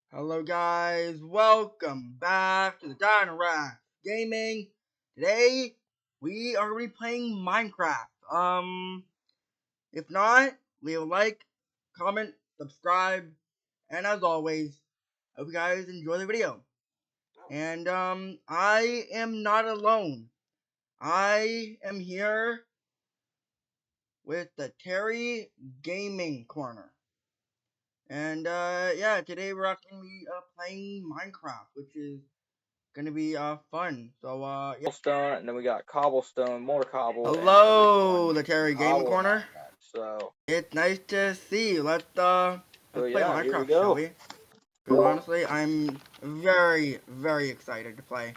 Hello guys, welcome back to the Dynarax Gaming. Today we are replaying Minecraft. If not, leave a like, comment, subscribe, and as always, hope you guys enjoy the video. And I am not alone. I am here with the Terry Gaming Corner. And yeah, today we're actually gonna be playing Minecraft, which is gonna be fun. So yeah. Cobblestone, and then we got cobblestone, more cobble. Hello, the Terry Gaming Cobble Corner. So It's nice to see you. Let's play yeah, here we Minecraft, go. shall we? Because honestly, I'm very excited to play.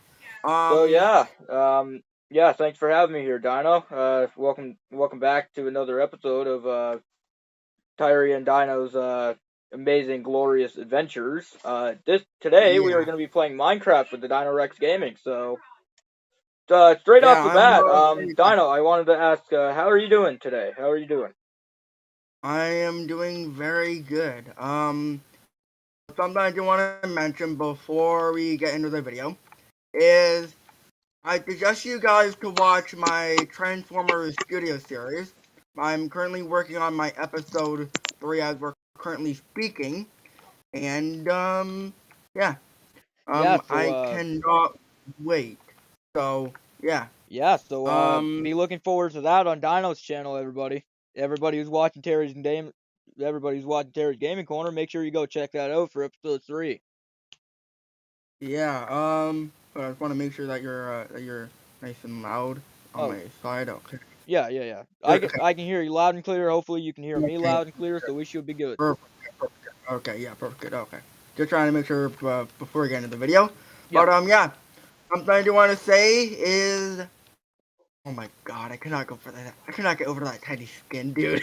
Yeah, thanks for having me here, Dino. Welcome back to another episode of Tyree and Dino's amazing, glorious adventures. Today we are Yeah. going to be playing Minecraft with the Dino Rex Gaming. So straight off Yeah, the I'm bat, very excited. Dino, I wanted to ask, how are you doing today? How are you doing? I am doing very good. Something I do want to mention before we get into the video is I suggest you guys to watch my Transformers Studio series. I'm currently working on my episode 3 as we're currently speaking. And, yeah. Yeah, I cannot wait. So, yeah. be looking forward to that on Dino's channel, everybody. Everybody who's watching Terry's Gaming Corner, make sure you go check that out for episode 3. Yeah, but I just want to make sure that you're nice and loud on my side. Okay. Yeah. Okay. I can hear you loud and clear. Hopefully you can hear me Okay. loud and clear, so we should be good. Perfect. Okay, yeah, perfect. Okay. Just trying to make sure before we get into the video. Yeah. But, yeah. Something I do want to say is... Oh my god, I cannot go for that. I cannot get over that tiny skin, dude.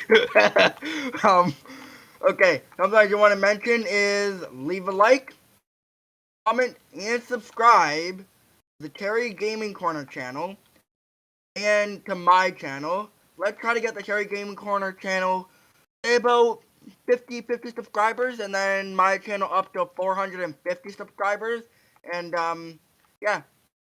Okay. Something I do want to mention is leave a like, comment, and subscribe to the Terry Gaming Corner channel and to my channel. Let's try to get the Terry Gaming Corner channel about 50 subscribers, and then my channel up to 450 subscribers. And yeah.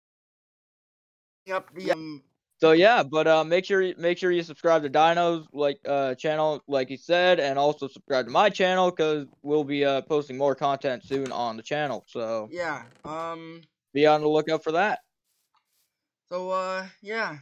Up the So yeah, but make sure you subscribe to Dino's channel, like he said, and also subscribe to my channel because we'll be posting more content soon on the channel. So yeah. be on the lookout for that. So yeah.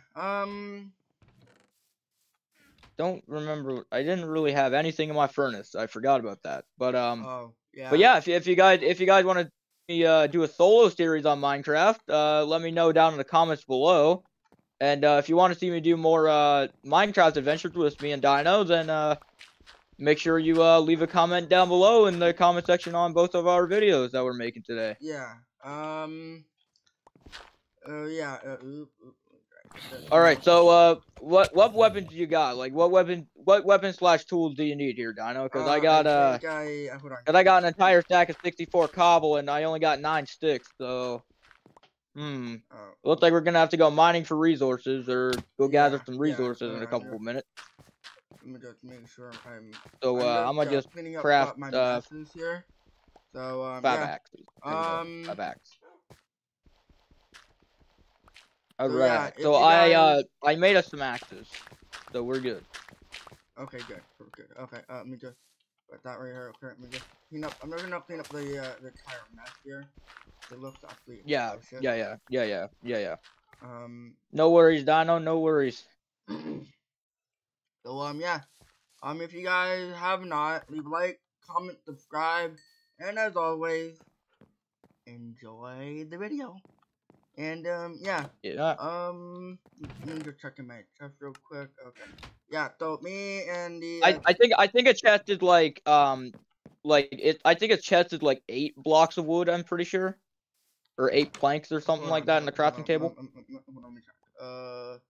Don't remember. I didn't really have anything in my furnace. I forgot about that. Oh yeah. But yeah, if you guys want to do a solo series on Minecraft, let me know down in the comments below. And if you want to see me do more Minecraft adventures with me and Dino, then make sure you leave a comment down below in the comment section on both of our videos that we're making today. Yeah. Yeah. All right. So what weapons do you got? Like what weapon slash tools do you need here, Dino? Because I got hold on. I got an entire stack of 64 cobble and I only got 9 sticks. So looks like we're gonna have to go mining for resources or go gather some resources in a couple of minutes. Let me just make sure I'm. So I'm gonna just cleaning up craft my messes here. So 5 yeah. axes. 5 axes. So, Alright. yeah, So I made us some axes. So we're good. Okay, good. Okay, let me just put that right here. Okay, let me just clean up. I'm not gonna clean up the entire mess here. It looks actually Yeah. Um. No worries, Dino. No worries. So yeah. If you guys have not, leave a like, comment, subscribe, and as always, enjoy the video. And yeah. Yeah. Let me just check in my chest real quick. Okay. Yeah. So me and the. I think a chest is like I think a chest is like 8 blocks of wood. I'm pretty sure, or 8 planks or something like that in the crafting table. Hold on, let me check.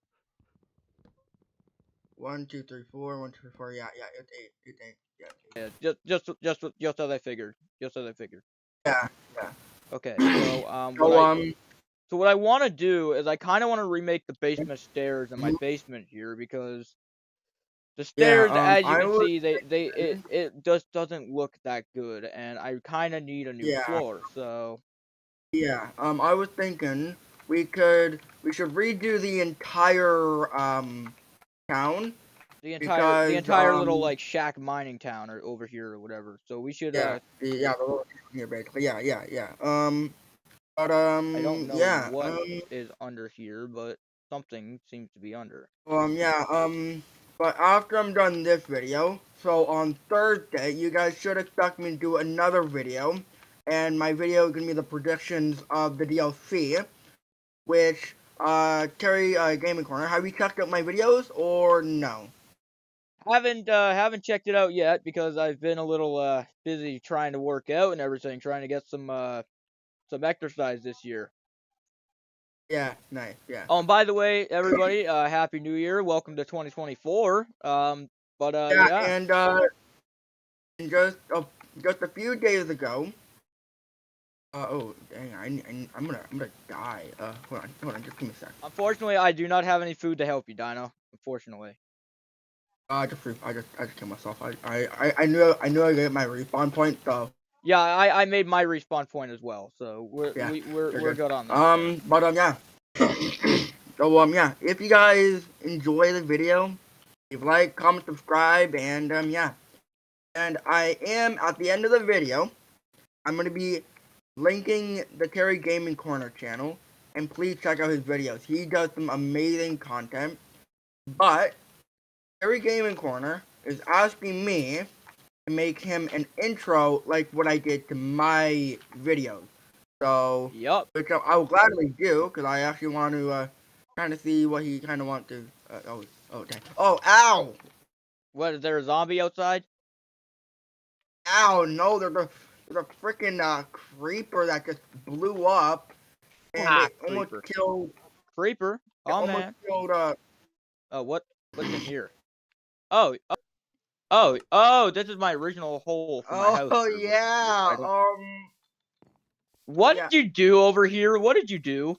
1, 2, 3, 4. 1, 2, 3, 4. Yeah, it's 8. It's 8. Yeah. Just as I figured. Just as I figured. Yeah. Okay. So So what I want to do is I kind of want to remake the basement stairs in my basement here because The stairs, Yeah, as you I can was see, thinking, it just doesn't look that good, and I kind of need a new yeah, floor. So yeah, I was thinking we should redo the entire, town the because, entire little like shack mining town or over here or whatever. So we should the little town here, basically, yeah. But, I don't know yeah, what is under here, but something seems to be under. yeah, but after I'm done this video, so on Thursday, you guys should expect me to do another video, and my video is gonna be the predictions of the DLC, which, Terry, Gaming Corner, have you checked out my videos, or no? Haven't checked it out yet because I've been a little busy trying to work out and everything, trying to get some exercise this year. Yeah, nice, yeah. Oh, and by the way, everybody, Happy New Year. Welcome to 2024. But Yeah, yeah. and, just a few days ago, oh, dang, I'm gonna die. Hold on, just give me a sec. Unfortunately, I do not have any food to help you, Dino. Unfortunately. I just killed myself. I knew I get my respawn point, so. Yeah, I made my respawn point as well, so we're Yeah, we're good on that. But yeah. So yeah, if you guys enjoy the video, leave a like, comment, subscribe, and yeah. And I am at the end of the video, I'm gonna be linking the Terry Gaming Corner channel, and please check out his videos. He does some amazing content. But Terry Gaming Corner is asking me to make him an intro like what I did to my videos. So, Yup. which I will gladly do, because I actually want to kind of see what he kind of wants to. Oh, dang. Oh, ow! What, is there a zombie outside? Ow, no, there's a freaking creeper that just blew up, and it almost Creeper. killed. Creeper? Oh, man. Killed, Oh, what's in here? Oh, this is my original hole for my house. Oh, yeah, What yeah. did you do over here? What did you do?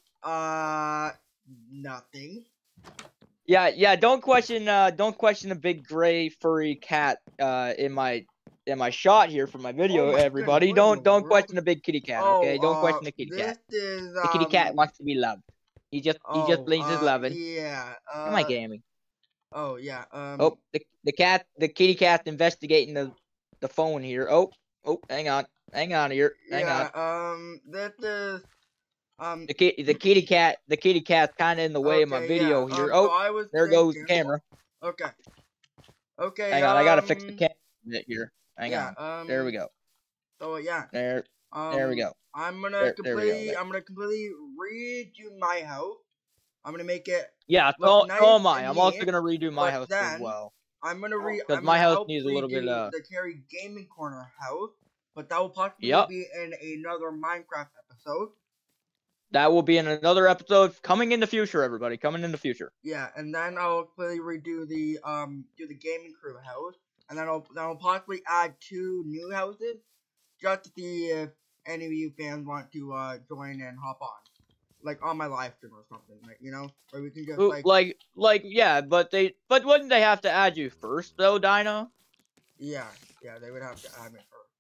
Nothing. Yeah, don't question the big gray furry cat in my shot here for my video, Oh my everybody. goodness, what in the Don't world? question the big kitty cat, okay? Don't question the kitty cat. This is, The kitty cat wants to be loved. He just needs his loving. yeah, Come on, Gammy. oh, yeah, Oh, the kitty cat's investigating the phone here. Oh, hang on here. Hang on. this is, The kitty cat's kind of in the way of my video here. so Oh, I was there goes the thinking, camera. okay, Hang on, I gotta fix the camera here. Hang yeah, on. There we go. So yeah, There we go. I'm gonna There we go. I'm gonna completely redo my house. I'm gonna make it. Yeah, look so am nice I. and I'm also neat, gonna redo my but house as then well. I'm gonna Because my house needs a little redo bit of. the Terry Gaming Corner house, but that will possibly Yep. be in another Minecraft episode. That will be in another episode coming in the future, everybody. Coming in the future. Yeah, and then I'll completely redo the do the gaming crew house, and then I'll possibly add 2 new houses, just to see if any of you fans want to join and hop on, like on my live stream or something, like, you know, where we can just like yeah, but wouldn't they have to add you first though, Dino? Yeah, they would have to add me first.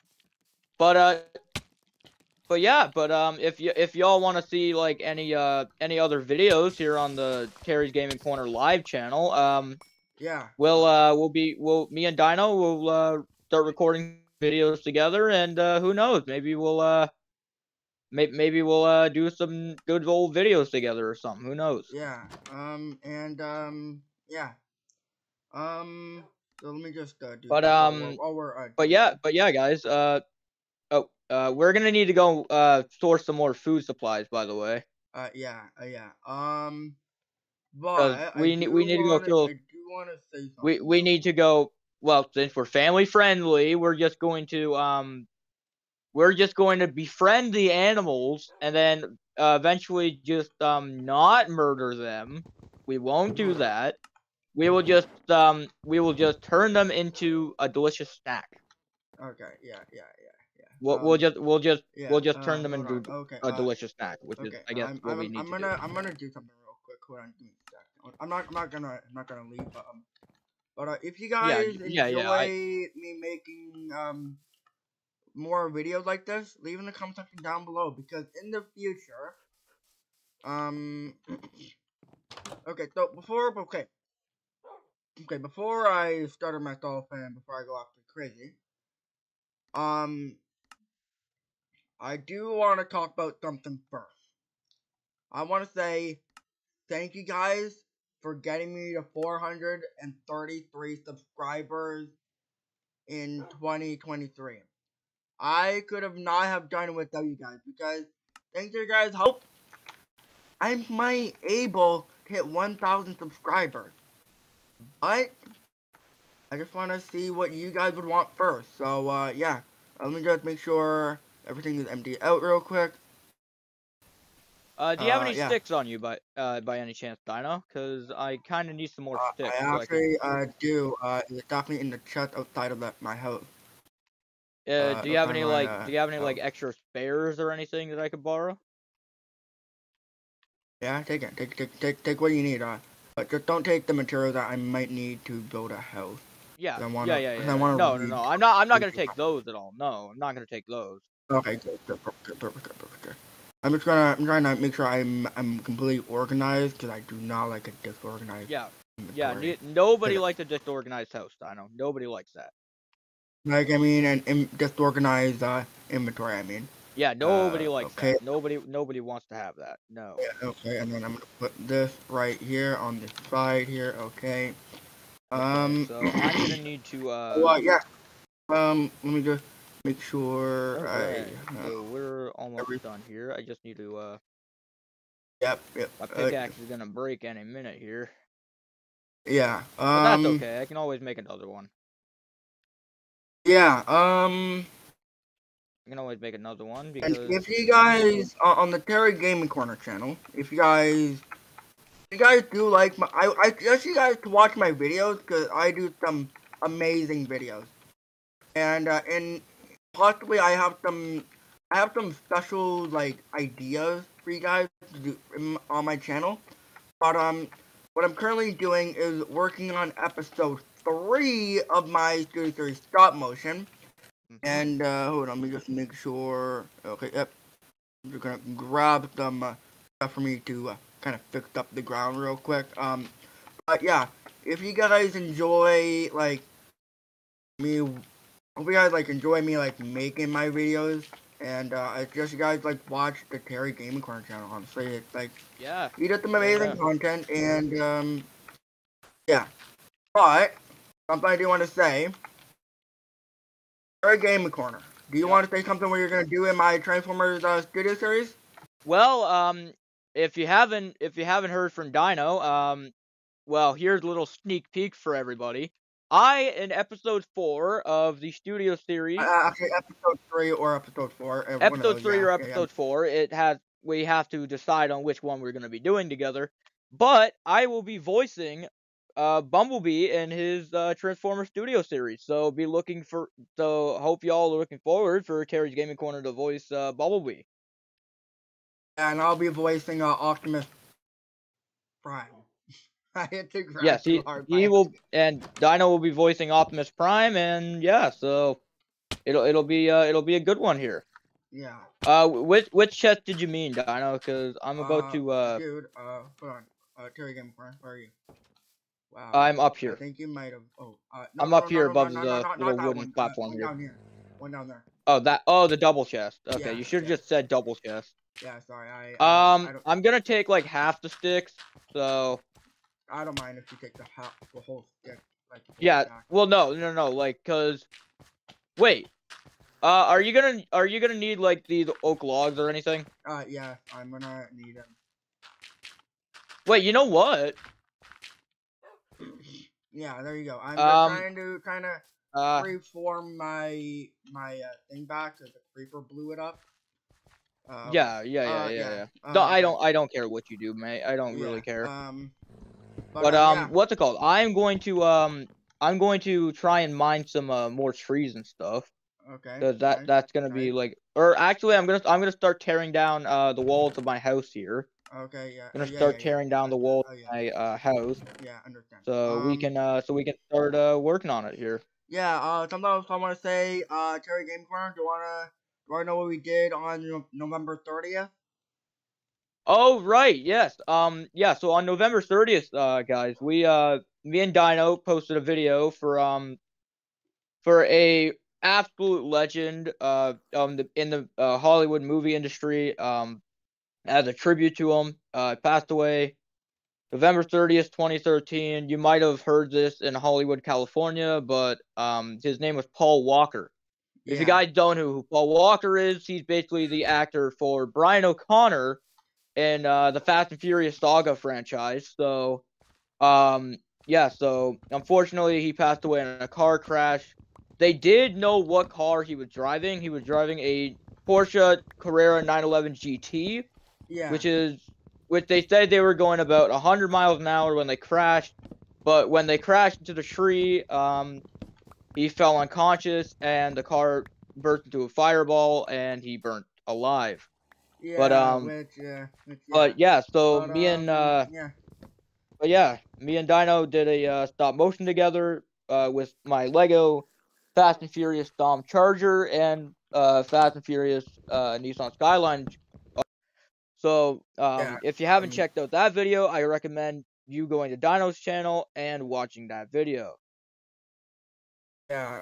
But yeah, if y'all want to see like any other videos here on the Terry's Gaming Corner live channel, yeah, me and Dino will start recording videos together, and who knows, maybe we'll do some good old videos together or something. Who knows? yeah, yeah, so let me just do. But yeah, guys. We're gonna need to go source some more food supplies, by the way. Yeah. But we need to go kill. I do want to say something. We need to go. Well, since we're family friendly, we're just going to befriend the animals, and then eventually just not murder them. We won't do that. We will just turn them into a delicious snack. Okay. Yeah. We'll just turn them into a delicious snack, which is, I guess, what we need to do. I'm gonna do something real quick. Hold on, give me a sec. I'm not gonna leave. But if you Yeah, guys yeah, yeah. enjoy me making more videos like this, leave in the comment section down below, because in the future, okay, so before I started my solo fan, before I go off crazy, I do want to talk about something first. I want to say thank you guys for getting me to 433 subscribers in 2023. I could have not have done it without you guys, because thanks to your guys' help, I might able to hit 1,000 subscribers. But I just want to see what you guys would want first. So yeah, let me just make sure everything is emptied out real quick. Do you have any Yeah. sticks on you by any chance, Dino? Cause I kind of need some more sticks. I actually do. It's definitely in the chest outside of my house. Do you have any house. extra spares or anything that I could borrow? Yeah, take it. Take what you need. But just don't take the materials that I might need to build a house. Yeah, I yeah. wanna No, read. I'm not gonna take those at all. No, I'm not gonna take those. Okay, good. Perfect. I'm trying to make sure I'm completely organized, because I do not like a disorganized. Yeah, inventory. nobody likes a disorganized house, Dino. Nobody likes that. Like, I mean, an disorganized inventory. I mean. Yeah, nobody likes Okay. that. Nobody wants to have that. No. Yeah, okay, and then I'm gonna put this right here on the side here. Okay. Okay, so I'm gonna need to Well, yeah. Let me just make sure Alright, so we're almost done here. I just need to Yep. my pickaxe is gonna break any minute here. Yeah. But that's okay. I can always make another one. Yeah. I can always make another one because if you guys on the Terry Gaming Corner channel, if you guys do like I suggest you guys to watch my videos, because I do some amazing videos, and possibly I have some special like ideas for you guys to do on my channel. But what I'm currently doing is working on episode 3 of my studio series Stop Motion. And hold on, let me just make sure. Okay, yep. I'm just gonna grab some stuff for me to kind of fix up the ground real quick. But yeah, if you guys enjoy like me, hope you guys like enjoy me like making my videos, and I suggest you guys like watch the Terry Gaming Corner channel. Honestly, it's like he does some amazing content, and yeah. But something I do want to say. Terry Gaming Corner. Do you want to say something what you're gonna do in my Transformers studio series? well, if you haven't heard from Dino, well, here's a little sneak peek for everybody. In episode 4 of the studio series. Actually, episode 3 or episode 4. Episode 3 or episode 4. We have to decide on which one we're going to be doing together. But I will be voicing Bumblebee in his Transformers Studio series. So hope y'all are looking forward for Terry's Gaming Corner to voice Bumblebee. And I'll be voicing Optimus Prime. I hit the ground Yes, too hard. he will, and Dino will be voicing Optimus Prime, and yeah, so it'll be a good one here. Yeah. Which chest did you mean, Dino? Because I'm about to Dude, hold on. Terry Gaming Corner, where are you? Wow. I'm up here. I think you might have. Oh, I'm up here above the little wooden platform here. Down here. One down there. Oh, the double chest. Okay, Yeah, you should have just said double chest. Yeah, sorry. I'm gonna take like half the sticks, so. I don't mind if you take the whole stick. Like, yeah. Well, no, like, cause. Wait. Are you gonna need like these oak logs or anything? Yeah, I'm gonna need them. Wait, you know what? Yeah, there you go. I'm trying to kind of reform my thing back, because the creeper blew it up. Yeah. No, I don't care what you do, mate. I don't really care. But what's it called? I'm going to try and mine some more trees and stuff. Okay. Because that's gonna be like, or actually, I'm gonna start tearing down the walls of my house here. Okay, yeah. Gonna Yeah, start yeah, yeah. tearing down the walls Oh, of yeah. my house, Yeah, understand. so we can start working on it here. Yeah, something else I want to say, Terry Game Corner, do you wanna know what we did on November 30th? Oh right, yes. Yeah. So on November 30th, guys, me and Dino posted a video for a absolute legend in the Hollywood movie industry as a tribute to him. Passed away November 30th, 2013. You might have heard this in Hollywood, California, but his name was Paul Walker. If you Yeah, guys don't know who Paul Walker is, he's basically the actor for Brian O'Connor in the Fast and Furious Saga franchise. So yeah, so unfortunately he passed away in a car crash. They did know what car he was driving. He was driving a Porsche Carrera 911 GT, yeah, which they said they were going about 100 miles an hour when they crashed. But when they crashed into the tree, he fell unconscious and the car burst into a fireball and he burnt alive. But yeah, which, yeah. yeah, so But, yeah, me and Dino did a stop motion together with my Lego Fast and Furious Dom Charger and Fast and Furious Nissan Skyline. So yeah, if you haven't um, checked out that video, I recommend you going to Dino's channel and watching that video. yeah,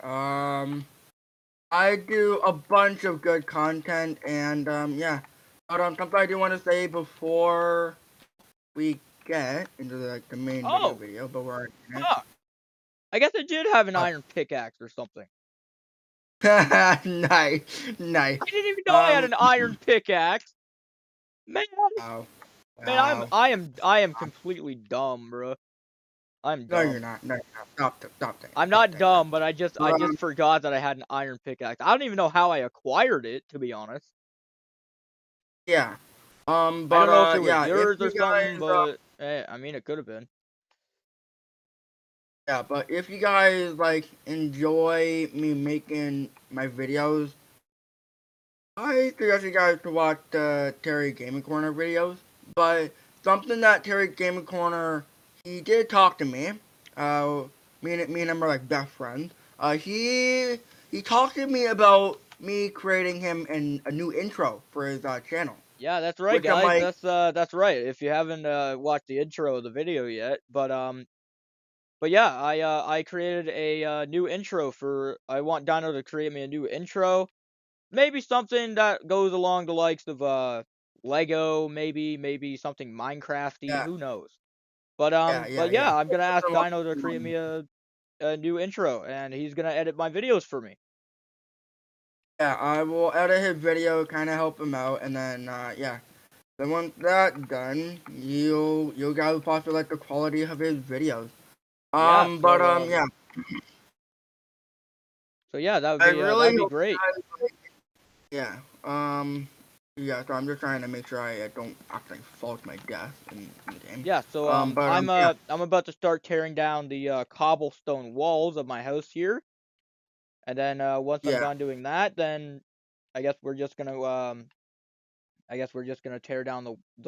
I do a bunch of good content, and, yeah. But, something I do want to say before we get into, like, the main Oh, video, but we're already in huh. I guess I did have an it. iron pickaxe or something. Nice, nice. I didn't even know I had an iron pickaxe. Man, Wow, man, wow. I am completely dumb, bro. I'm No, you're dumb. not. No, stop, I'm stop not saying that. dumb, but I But, just forgot that I had an iron pickaxe. I don't even know how I acquired it, to be honest. yeah. I But, don't know if it was yeah, if yours or you something, guys, but I mean, it could have been. yeah, but if you guys, like, enjoy me making my videos, I suggest you guys to watch the Terry Gaming Corner videos. But something that Terry Gaming Corner, he did talk to me. Me and him are like best friends. He talked to me about me creating him a new intro for his channel, Yeah, that's right, which I'm guys. like, That's right. If you haven't watched the intro of the video yet, but yeah, I created a new intro for. I want Dino to create me a new intro. Maybe something that goes along the likes of Lego, maybe something Minecrafty. yeah, Who knows? yeah, But yeah, yeah. I'm gonna ask Dino to create me a new intro, and he's gonna edit my videos for me. Yeah, I will edit his video, kind of help him out, and then yeah. Then once that's done, you'll guys possibly like the quality of his videos. Yeah, But yeah, so yeah, I really that'd be hope you great. guys like, yeah, yeah. So I'm just trying to make sure I don't actually fall to my death in the game. Yeah, so But yeah, I'm about to start tearing down the cobblestone walls of my house here, and then once I'm yeah, done doing that, then I guess we're just gonna tear down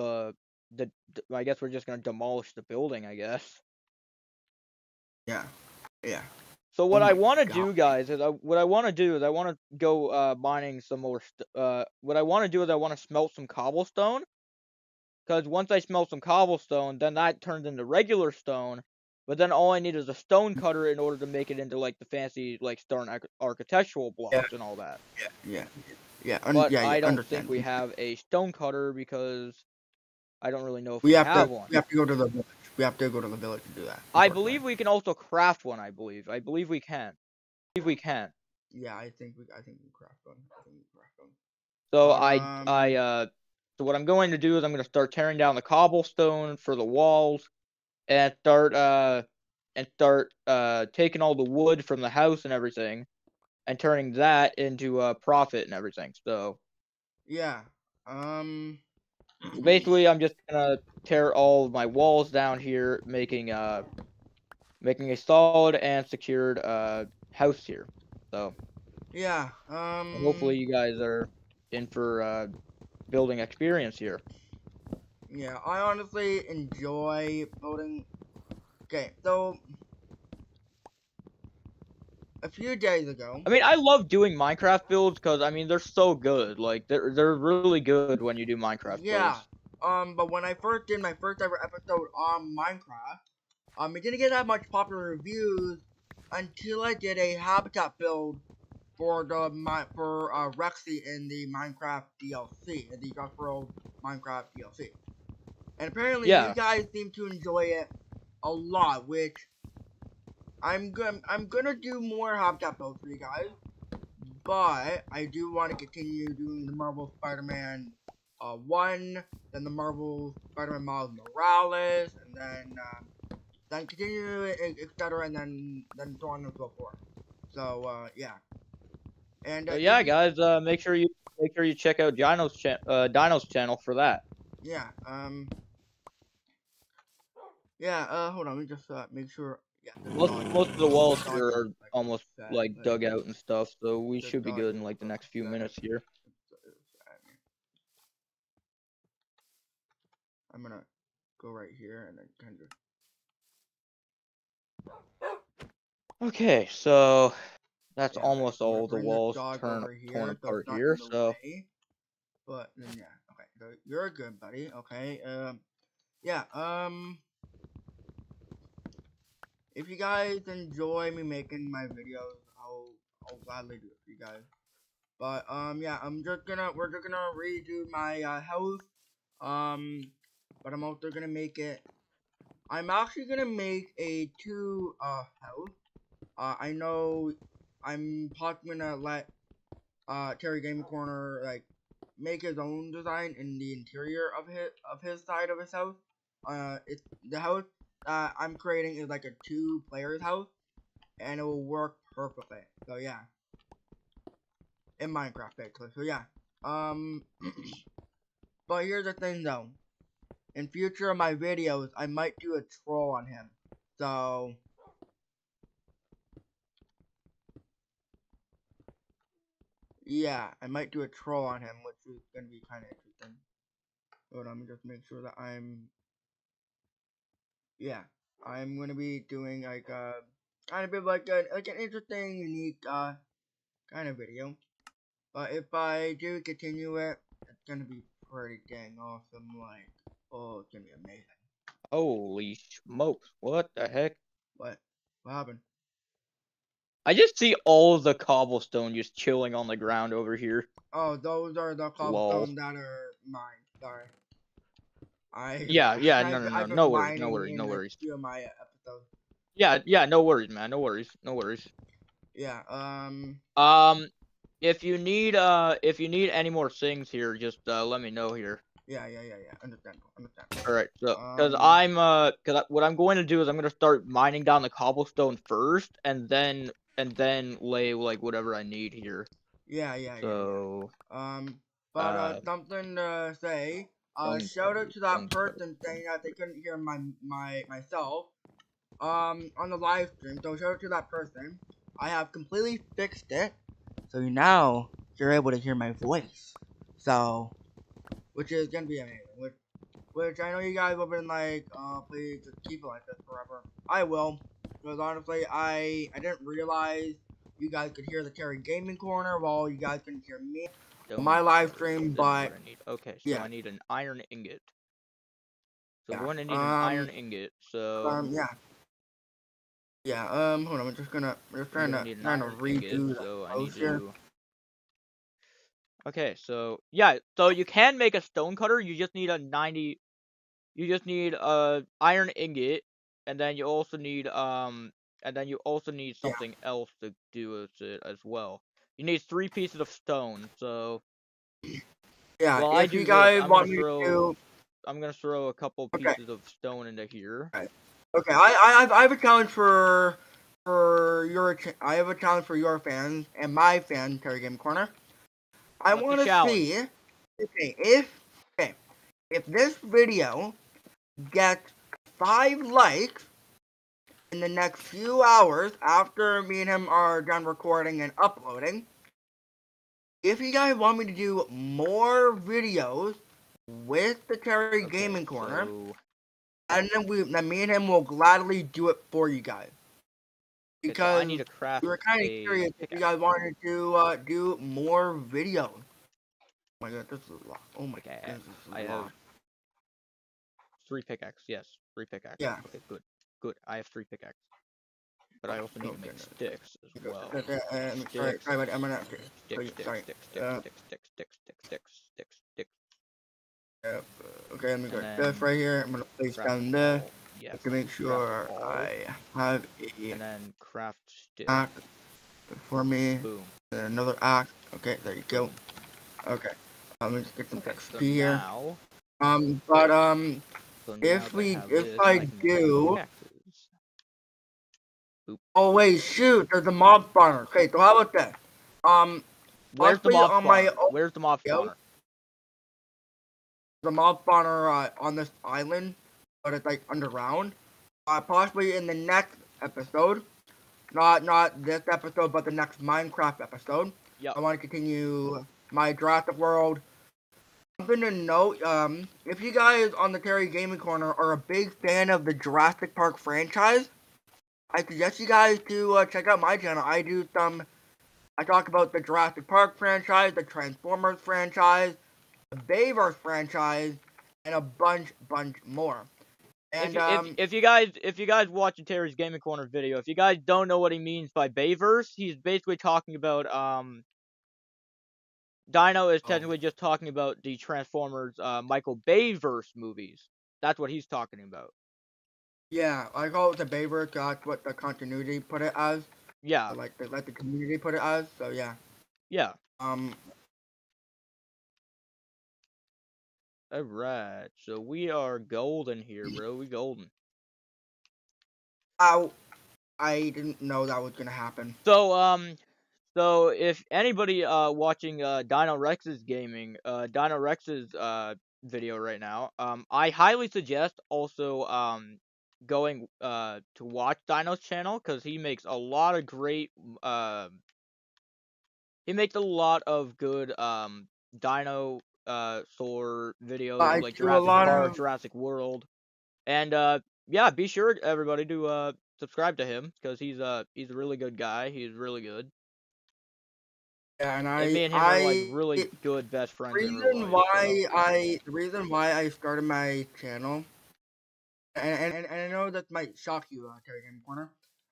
I guess we're just gonna demolish the building, I guess. yeah, yeah. So Oh what I my want to god. do, guys, is what I want to do is I want to go mining some more. What I want to do is I want to smelt some cobblestone. Because once I smelt some cobblestone, then that turns into regular stone. But then all I need is a stone cutter in order to make it into like the fancy like stone architectural Yeah, blocks and all that. yeah, yeah, But yeah. I don't think Understand. we have a stone cutter because I don't really know if We we have to have one. we have to go to the village. We have to go to the village to do that. I Unfortunately. believe we can also craft one. I believe we can. I believe we can. Yeah, I think we craft one. I think we craft one. So But so what I'm going to do is I'm going to start tearing down the cobblestone for the walls and start taking all the wood from the house and everything and turning that into profit and everything. So yeah. basically I'm just gonna tear all of my walls down here, making a solid and secured house here. So Yeah. hopefully you guys are in for building experience here. Yeah, I honestly enjoy building. Okay, so a few days ago. I mean, I love doing Minecraft builds because I mean they're so good. Like they're really good when you do Minecraft Yeah. builds. But when I first did my first ever episode on Minecraft, it didn't get that much popular reviews until I did a habitat build for Rexy in the Minecraft DLC, in the Just World Minecraft DLC. And apparently you Yeah. guys seem to enjoy it a lot, which I'm gonna do more habitat builds for you guys. But I do want to continue doing the Marvel Spider-Man 1, then the Marvel Spider-Man Miles Morales, and then continue, etc., and then so on and so forth. So yeah, and So if yeah, you, guys, make sure you check out Dino's channel for that. yeah, hold on, let me just make sure. Yeah, Most of the walls here dodge is are like almost set, like like dug out and stuff, so we the should be dodge good is in like the next few set. minutes here. I'm gonna go right here and then kind of. Okay, so that's Yeah, almost I'm gonna all the bring this walls dog over torn here, so apart it's not here. in the So way. But then yeah, okay, so you're good, buddy. Okay, yeah, if you guys enjoy me making my videos, I'll gladly do it for you guys. But yeah, we're just gonna redo my house. But I'm also gonna make it. I'm actually gonna make a house. I know I'm possibly gonna let Terry Gaming Corner like make his own design in the interior of his side of his house. It's the house I'm creating is like a 2 players house, and it will work perfectly. So yeah, in Minecraft basically. So yeah, but here's the thing though. In future of my videos, I might do a troll on him. So yeah, I might do a troll on him, which is gonna be kind of interesting. Hold on, let me just make sure that yeah, I'm gonna be doing like kind of bit like an interesting, unique kind of video. But if I do continue it, it's gonna be pretty dang awesome. Like, oh, it's gonna be amazing. holy smokes, what the heck? What happened? I just see all the cobblestone just chilling on the ground over here. Oh, those are the Lol. cobblestone that are mine. Sorry, Yeah, I've been no worries, no mining worries, no in a worries. few of my episodes. Yeah, no worries, man, no worries, no worries. Yeah. If you need any more things here, just let me know here. Yeah. Understandable. All right, so because what I'm going to do is I'm going to start mining down the cobblestone first, and then lay like whatever I need here. Yeah. So But something to say. Shout out to that person saying that they couldn't hear myself. On the live stream. So shout out to that person. I have completely fixed it. So now you're able to hear my voice. So, which is gonna be amazing. Which I know you guys have been like, please just keep it like this forever. I will. Because honestly, I didn't realize you guys could hear the Terry Gaming Corner while you guys couldn't hear me on my live stream, but okay, so yeah. I need an iron ingot. So Yeah. I'm going to need an iron ingot. So yeah. Yeah, hold on, we're trying to redo so I the need post here. to. Okay, so yeah, so you can make a stone cutter. You just need a 90. You just need a iron ingot, and then you also need Yeah. something else to do with it as well. You need 3 pieces of stone. So Yeah, while I if you do this, guys want me to do... I'm gonna throw a couple Okay. pieces of stone into here. Okay, I have a challenge for your... I have a challenge for your fans and my fans, Terry Game Corner. I want to see... Okay, if this video gets 5 likes in the next few hours after me and him are done recording and uploading, if you guys want me to do more videos with the Terry Okay, Gaming Corner, so, and then me and him will gladly do it for you guys. okay, so I Because need to craft we were kind of a curious if you pickaxe. guys wanted to do more videos. Oh my god, this is a lot. Oh my Okay, goodness, this is I a have lot. 3 pickaxes. Yes, 3 pickaxes. Yeah. Okay, good. Good. I have 3 pickaxes. But I also need to make sticks as well. Sorry, but I'm gonna. Sticks, Sorry. sticks. Okay, let me go And this then right here. I'm gonna place craft down this all. Yes. to make sure Craft all. I have And then craft stick. axe for me. Boom. Another axe. Okay, there you go. Boom. Okay. Let me just get some Okay, XP so here. now, But so now if that I have if this, I can make do. pickaxes. Boop. Oh wait, shoot! There's a mob spawner. Okay, so how about that? Where's the possibly mob on my spawner? own Where's the mob video, spawner? the mob spawner on this island, but it's like underground. Possibly in the next episode, not this episode, but the next Minecraft episode. Yep. I want to continue my Jurassic World. Something to note, if you guys on the Terry Gaming Corner are a big fan of the Jurassic Park franchise, I suggest you guys to check out my channel. I talk about the Jurassic Park franchise, the Transformers franchise, the Bayverse franchise, and a bunch more. And if you guys watch Terry's Gaming Corner video, if you guys don't know what he means by Bayverse, he's basically talking about Dino is technically just talking about the Transformers Michael Bayverse movies. That's what he's talking about. yeah, I call it the Bayverse. That's what the continuity put it as. Yeah. Like the community put it as. So yeah. Yeah. Alright, so we are golden here, bro. We golden. I didn't know that was gonna happen. So if anybody watching Dino Rex's gaming, Dino Rex's video right now, I highly suggest also going to watch Dino's channel, because he makes a lot of great he makes a lot of good dino videos, like Jurassic Park, Jurassic World. And yeah, be sure everybody to subscribe to him, because he's a really good guy. He's really good. Yeah, and me and him are like really good best friends in real life. The reason why I started my channel, and I know that might shock you, Terry Game Corner.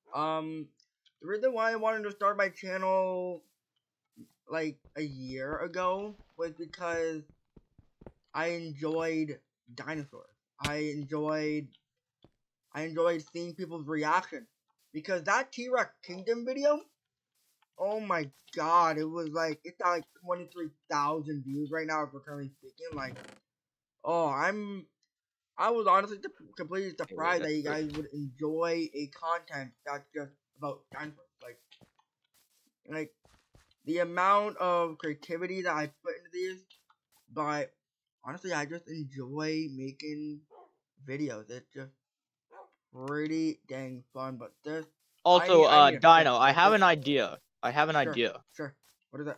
The reason why I wanted to start my channel like a year ago was because I enjoyed dinosaurs. I enjoyed seeing people's reaction, because that T-Rex Kingdom video, oh my god, it's at like 23,000 views right now if we're currently speaking. Like, oh, I was honestly completely surprised that you guys would enjoy a content that's just about dinosaurs. Like the amount of creativity that I put into these, but honestly, I just enjoy making videos. It's just pretty dang fun. But this also, Dino, I have an idea. Sure. What is that?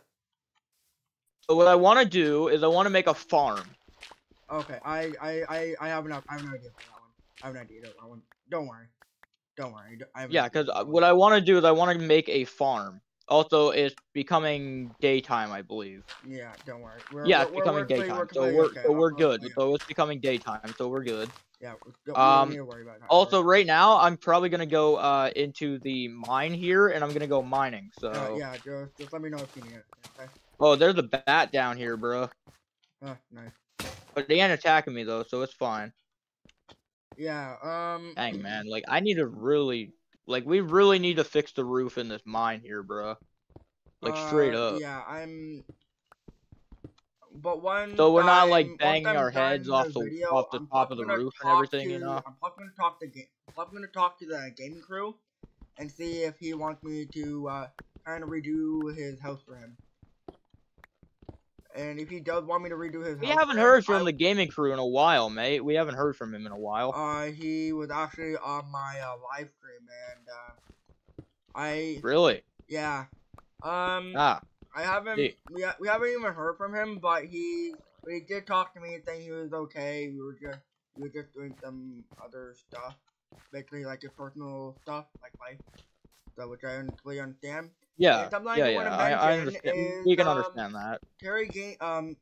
So what I want to do is I want to make a farm. Okay, I have an idea for that one. I have an idea for that one. Don't worry. Yeah, because what I want to do is I want to make a farm. Also, it's becoming daytime, I believe. Yeah, don't worry. It's becoming daytime, so we're good. So it's becoming daytime, so we're good. Yeah, don't need to worry about that. Also, right now, I'm probably gonna go into the mine here, and I'm gonna go mining. So yeah, just let me know if you need it. Okay. Oh, there's a bat down here, bro. Nice. But they ain't attacking me though, so it's fine. Yeah. Dang, man, like I need to really, we really need to fix the roof in this mine here, bro. Like straight up. Yeah, But one. So we're not like banging our heads off the top of the roof and everything, you know. I'm probably gonna talk to the gaming crew and see if he wants me to kind of redo his house for him. And if he does want me to redo his house, we haven't heard from the gaming crew in a while, mate. We haven't heard from him in a while. He was actually on my live stream, and Really? Yeah. I haven't. We haven't even heard from him, but But he did talk to me saying he was okay. We were just doing some other stuff, basically like his personal stuff, like life, so which I completely understand. Yeah, And something I yeah, do want yeah. to I mention understand. is We can understand that. Terry Game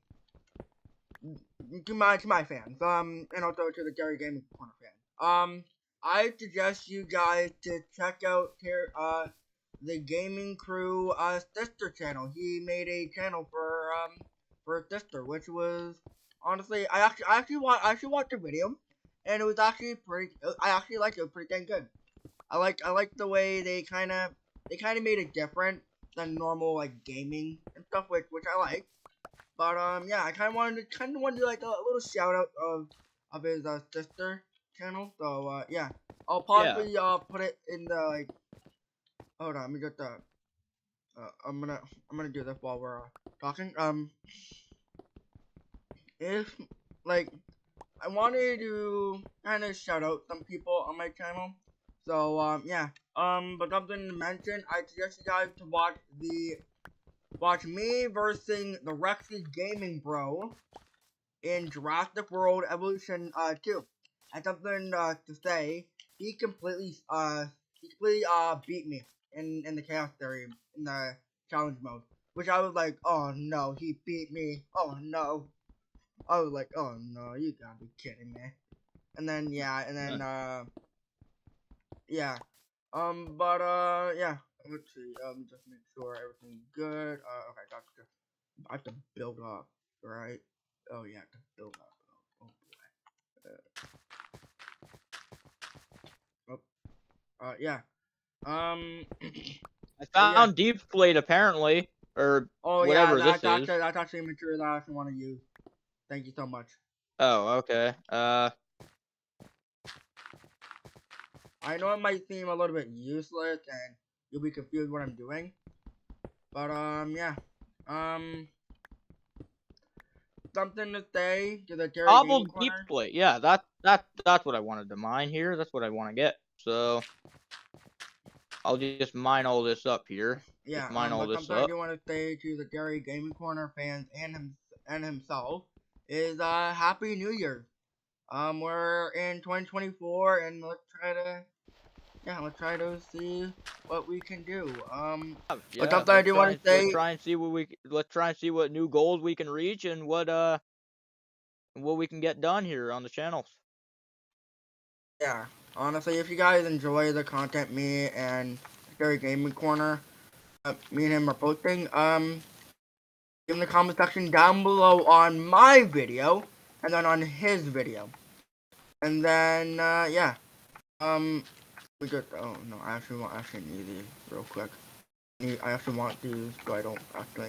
to my fans and also to the Terry Gaming Corner fans I suggest you guys to check out the Gaming Crew sister channel. He made a channel for his sister, which was honestly I actually watched the video, and it was actually pretty. I actually liked it. It was pretty dang good. I like the way they kind of made it different than normal like gaming and stuff, which I like. But yeah, I kind of wanted to like a little shout out of his sister channel. So yeah, I'll Yeah. possibly put it in the like. Hold on, let me get the. I'm gonna do this while we're talking. If like I wanted to kind of shout out some people on my channel. So yeah, but something to mention, I suggest you guys to watch me versus the Rexy Gaming Bro in Jurassic World Evolution 2. I have something to say. He completely beat me in the Chaos Theory in the challenge mode, which I was like, oh no, he beat me. Oh no. I was like, oh no, you gotta be kidding me. And then yeah, yeah. But yeah. Let's see. Just make sure everything's good. Okay, that's good. I have to build up, right? Oh yeah, to build up. Oh boy. Yeah. Um. I Yeah. found Deep Plate apparently, or Oh yeah, whatever this is. that's actually a material that I actually want to use. Thank you so much. Oh, okay. I know it might seem a little bit useless and you'll be confused what I'm doing, but yeah. Um. Something to say to the Terry Gaming Cobbled Deep Corner. Plate. Yeah, that's what I wanted to mine here. That's what I want to get. So I'll just mine all this up here. Yeah. Just mine all But this something I up. do want to say to the Terry Gaming Corner fans and himself is Happy New Year. We're in 2024, and let's try to see what we can do. But Yeah, something I do want to let's say, try and see let's try and see what new goals we can reach and what we can get done here on the channels. yeah, honestly, if you guys enjoy the content me and Scary Gaming Corner, me and him are posting, in the comment section down below on my video, and then on his video. And then, yeah, we just, oh no, I actually need these real quick. I actually want these, so I don't actually,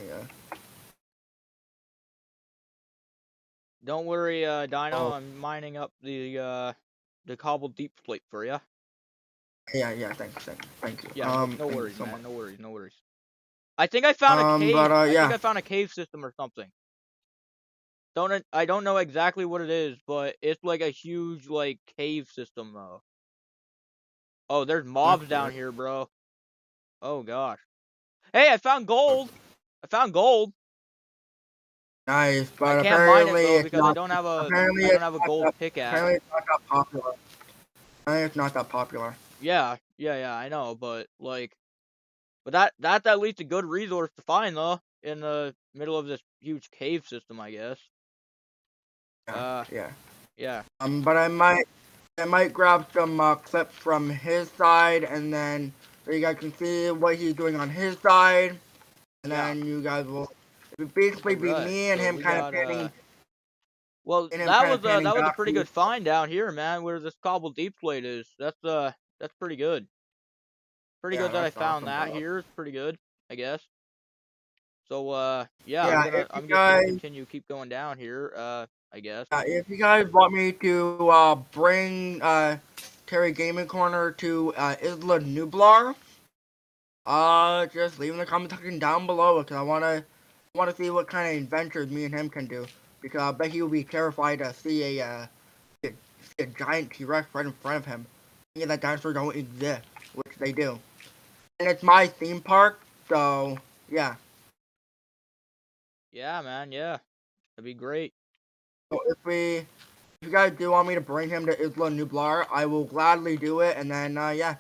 Don't worry, Dino. oh, I'm mining up the cobbled Deep Plate for you. yeah, thank you. Yeah, no Thank you worries, so man. much. No worries, no worries. I think I found a cave. I think Yeah, I found a cave system or something. I don't know exactly what it is, but it's like a huge like cave system though. Oh, there's mobs down here, bro. Oh gosh. Hey, I found gold. I found gold. nice, I but can't mine it apparently though it's because I not, don't have a apparently I don't it's have a not gold that, pickaxe. apparently it's not that popular. Apparently it's not that popular. Yeah, I know, but like, that's at least a good resource to find though in the middle of this huge cave system, I guess. Yeah. Yeah. But I might grab some clips from his side, and then so you guys can see what he's doing on his side, and Yeah. then you guys will basically be Alright, me and so him we kind of got panning. well, And him kind of panning that was a back pretty to you. good find down here, man, where this cobbled deep plate is. That's pretty good. Pretty Yeah, good that I that's found awesome, that bro. here. It's pretty good, I guess. So yeah, Yeah, if you I'm just gonna guys, keep going down here, I guess. if you guys want me to bring Terry Gaming Corner to Isla Nublar, just leave in the comment section down below because I wanna see what kind of adventures me and him can do, because I bet he will be terrified to see a giant T-Rex right in front of him, thinking that dinosaurs don't exist, which they do. And it's my theme park, so yeah. Yeah, man, yeah. That'd be great. So if you guys do want me to bring him to Isla Nublar, I will gladly do it. And then yeah,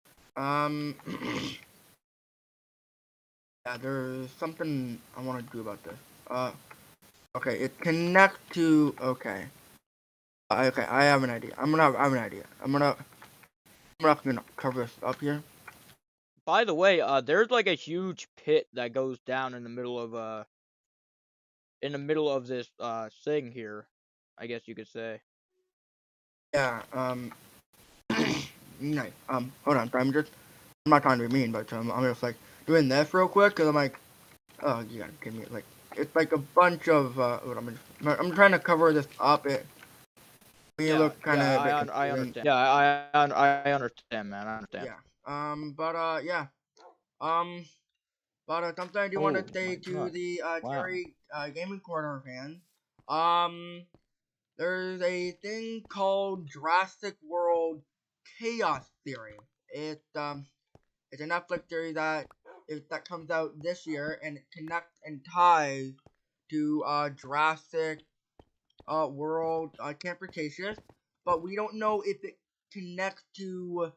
yeah, there's something I want to do about this. Okay, it connects to. Okay. Okay, I have an idea. I have an idea. I'm gonna cover this up here. By the way, there's like a huge pit that goes down in the middle of this thing here, I guess you could say. Yeah. Nice. Hold on. I'm not trying to be mean, but I'm just like doing this real quick because I'm like, oh, you gotta give me like it's like a bunch of I'm trying to cover this up. You look kind of. I understand. Yeah, I understand, man. I understand. Yeah. Yeah. But something I do want to say to the Terry Gaming Corner fans. There's a thing called Jurassic World Chaos Theory. It's a Netflix series that comes out this year, and it connects and ties to Jurassic World Camp Cretaceous, but we don't know if it connects to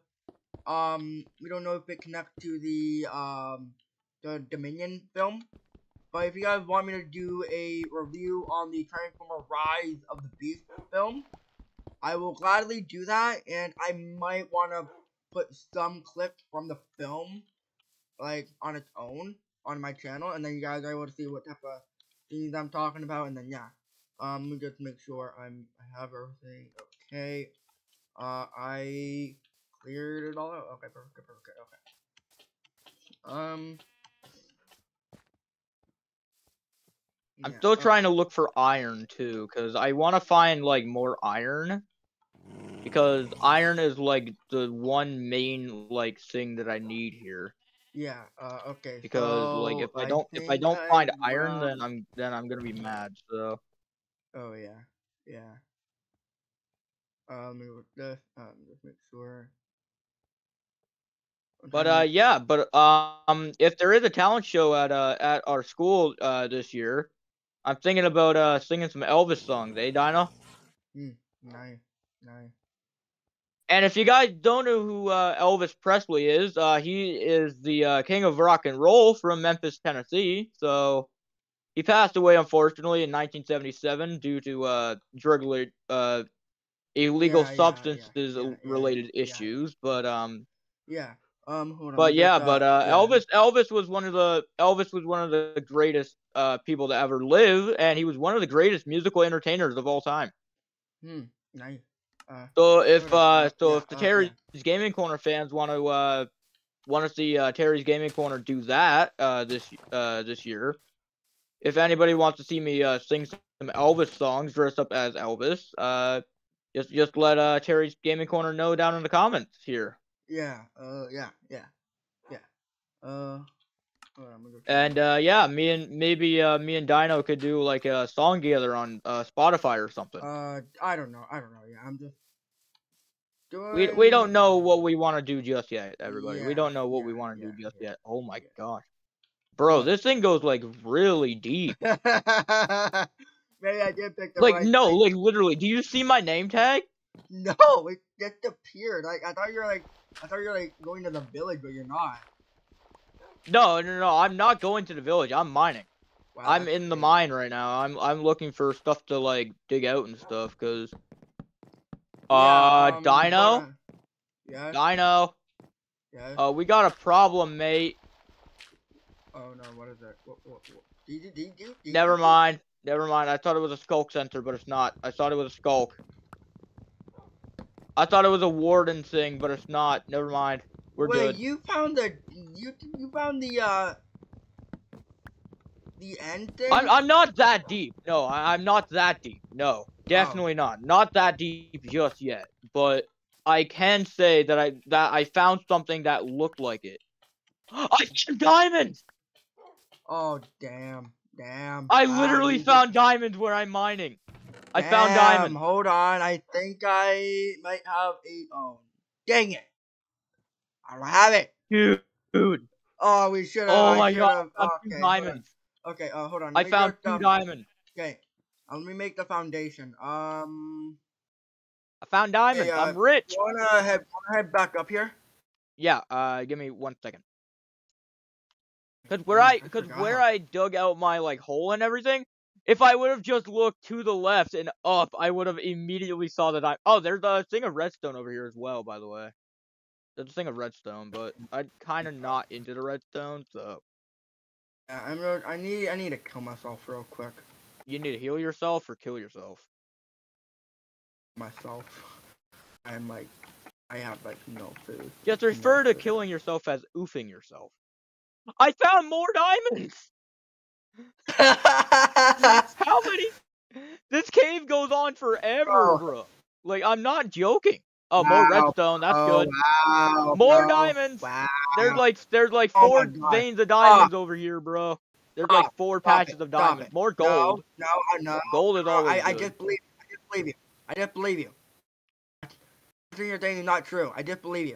the Dominion film. But if you guys want me to do a review on the Transformer Rise of the Beast film, I will gladly do that, and I might want to put some clips from the film, like, on its own, on my channel, and then you guys are able to see what type of things I'm talking about, and then, yeah. Let me just make sure I have everything okay. I cleared it all out. Okay, perfect, okay. I'm still trying to look for iron too, because I want to find like more iron. Because iron is like the one main like thing that I need here. Yeah. Okay. Because so like if I don't find iron, then I'm gonna be mad. So. Oh yeah. Yeah. Let me look this. Just make sure. But yeah, but if there is a talent show at our school this year, I'm thinking about singing some Elvis songs, Dino? Nice, nice. And if you guys don't know who Elvis Presley is, he is the king of rock and roll from Memphis, Tennessee. So he passed away unfortunately in 1977 due to illegal substances related issues. But yeah. Hold on. But yeah, but Elvis was one of the greatest people to ever live, and he was one of the greatest musical entertainers of all time. Nice. So if the Terry's Gaming Corner fans want to see Terry's Gaming Corner do that this year, if anybody wants to see me sing some Elvis songs, dress up as Elvis, just let Terry's Gaming Corner know down in the comments here. Yeah. And yeah, me and Dino could do like a song together on Spotify or something. I don't know. Yeah, I'm just doing. We don't know what we want to do just yet, everybody. Yeah, we don't know what we want to do just yet. Oh my gosh, bro, this thing goes like really deep. Maybe I did pick the like right no, thing. like literally. Do you see my name tag? No, it disappeared. Like I thought you were like going to the village, but you're not. No, I'm not going to the village. I'm mining. Wow, I'm in the mine right now. I'm looking for stuff to like dig out and stuff, cause. Dino. Yes. Dino. Yes. We got a problem, mate. Oh no, what is that? What? Never mind. I thought it was a skulk center, but it's not. I thought it was a skulk. I thought it was a warden thing, but it's not. Never mind. We're good. Wait, you found the end thing? I'm not that deep. No, I'm not that deep. No, definitely not. Not that deep just yet. But I can say that I found something that looked like it. I found diamonds. Oh damn! I literally found diamonds where I'm mining. I found diamonds. Hold on, I think I might have a. Oh, dang it! I don't have it. Dude. Oh, we should have. Oh my god! I found 2 diamonds. Okay, hold on. I found 2 diamonds. Okay, Let me make the foundation. I found diamonds. Hey, I'm rich. wanna head back up here? Yeah. Give me 1 second. Cause forgot. where I dug out my like hole and everything, if I would have just looked to the left and up, I would have immediately saw that oh, there's a thing of redstone over here as well, by the way. There's a thing of redstone, but I'm kind of not into the redstone, so. Yeah, I need to kill myself real quick. You need to heal yourself or kill yourself. Myself. I'm like, I have like no food. Just refer to killing yourself as oofing yourself. I found more diamonds! How many? This cave goes on forever, bro. Like, I'm not joking. Oh, more redstone. That's good. Wow, More diamonds. Wow. There's like Oh 4 my God. veins of diamonds over here, bro. There's like 4 patches of diamonds. it. More gold. No. Gold is always I good. just believe you. I just believe you. Everything you're saying is not true. I just believe you.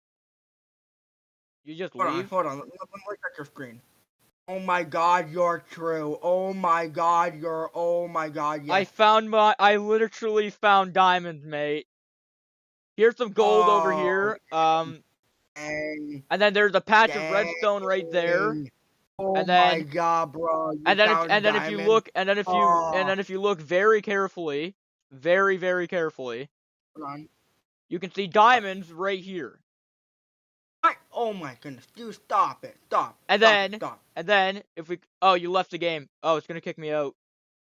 You just Hold leave? on. Let me check your screen. Oh my God, you're true. Oh my God, yes. I literally found diamonds, mate. Here's some gold over here. And then there's a patch of redstone right there. Oh and then, my God, bro! And then if you look very carefully, very very carefully, hold on. You can see diamonds right here. Oh my goodness, dude! Stop it! Stop! And Stop. then if we you left the game. Oh, it's gonna kick me out.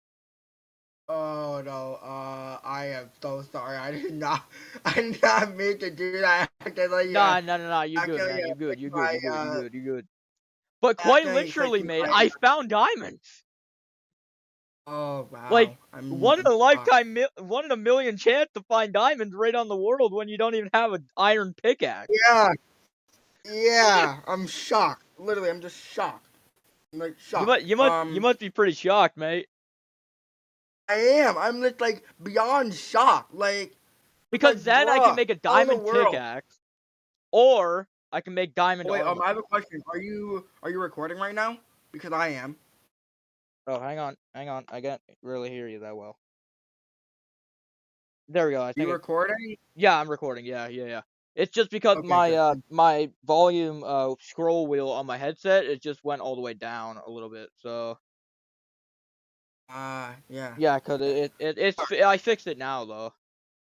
Oh no, I am so sorry. I did not mean to do that. No, you good, man. You good. But quite literally, mate, I found diamonds. Oh wow. Like, one in a million chance to find diamonds right on the world when you don't even have an iron pickaxe. Yeah, I'm shocked. Literally, I'm just shocked. I'm like shocked. You must be pretty shocked, mate. I am. I'm just like beyond shocked. Like, because then I can make a diamond pickaxe, or I can make diamond armor. I have a question. Are you recording right now? Because I am. Oh, hang on. I can't really hear you that well. There we go. I think you recording? Yeah, I'm recording. Yeah. It's just because my volume scroll wheel on my headset, it just went all the way down a little bit. So. Yeah. Yeah, cause I fixed it now though.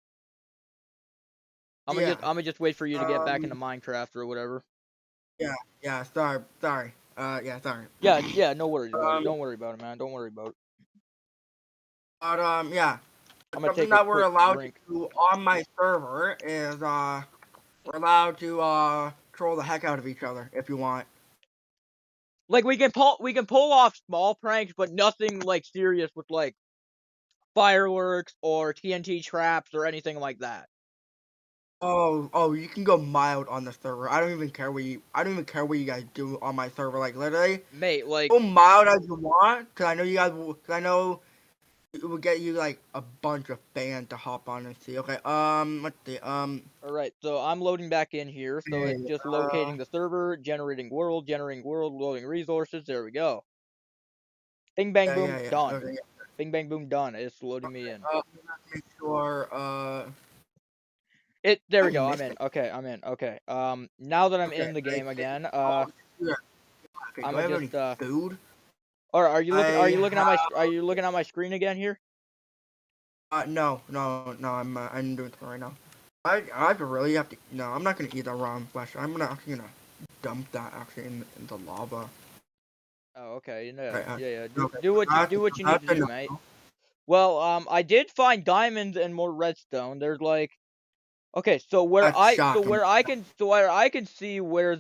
I'm gonna just wait for you to get back into Minecraft or whatever. Yeah. Sorry. Sorry. Yeah. No worries about it. Don't worry about it, man. Don't worry about it. But yeah. I'm gonna Something that we're allowed to do on my server is we're allowed to troll the heck out of each other if you want. Like we can pull off small pranks, but nothing like serious with like fireworks or TNT traps or anything like that. Oh, you can go mild on the server. I don't even care what you guys do on my server. Like literally, mate, like go mild as you want. Cause I know it will get you like a bunch of fans to hop on and see. Okay, let's see. All right, so I'm loading back in here. So it's just locating the server, generating world, loading resources. There we go. Bing bang boom, done. Okay, Bing bang boom, done. It's loading me in. Make sure. There we go. I'm in. Okay, I'm in. Okay. Now that I'm in the game again, I'm gonna just food. Or are you looking at my screen again here? No. I'm doing it right now. I really have to. No, I'm not gonna eat that raw flesh. I'm actually gonna dump that in the lava. Oh, okay. Yeah. Do what you need to do, mate. Well, I did find diamonds and more redstone. There's like, okay, so where I can see where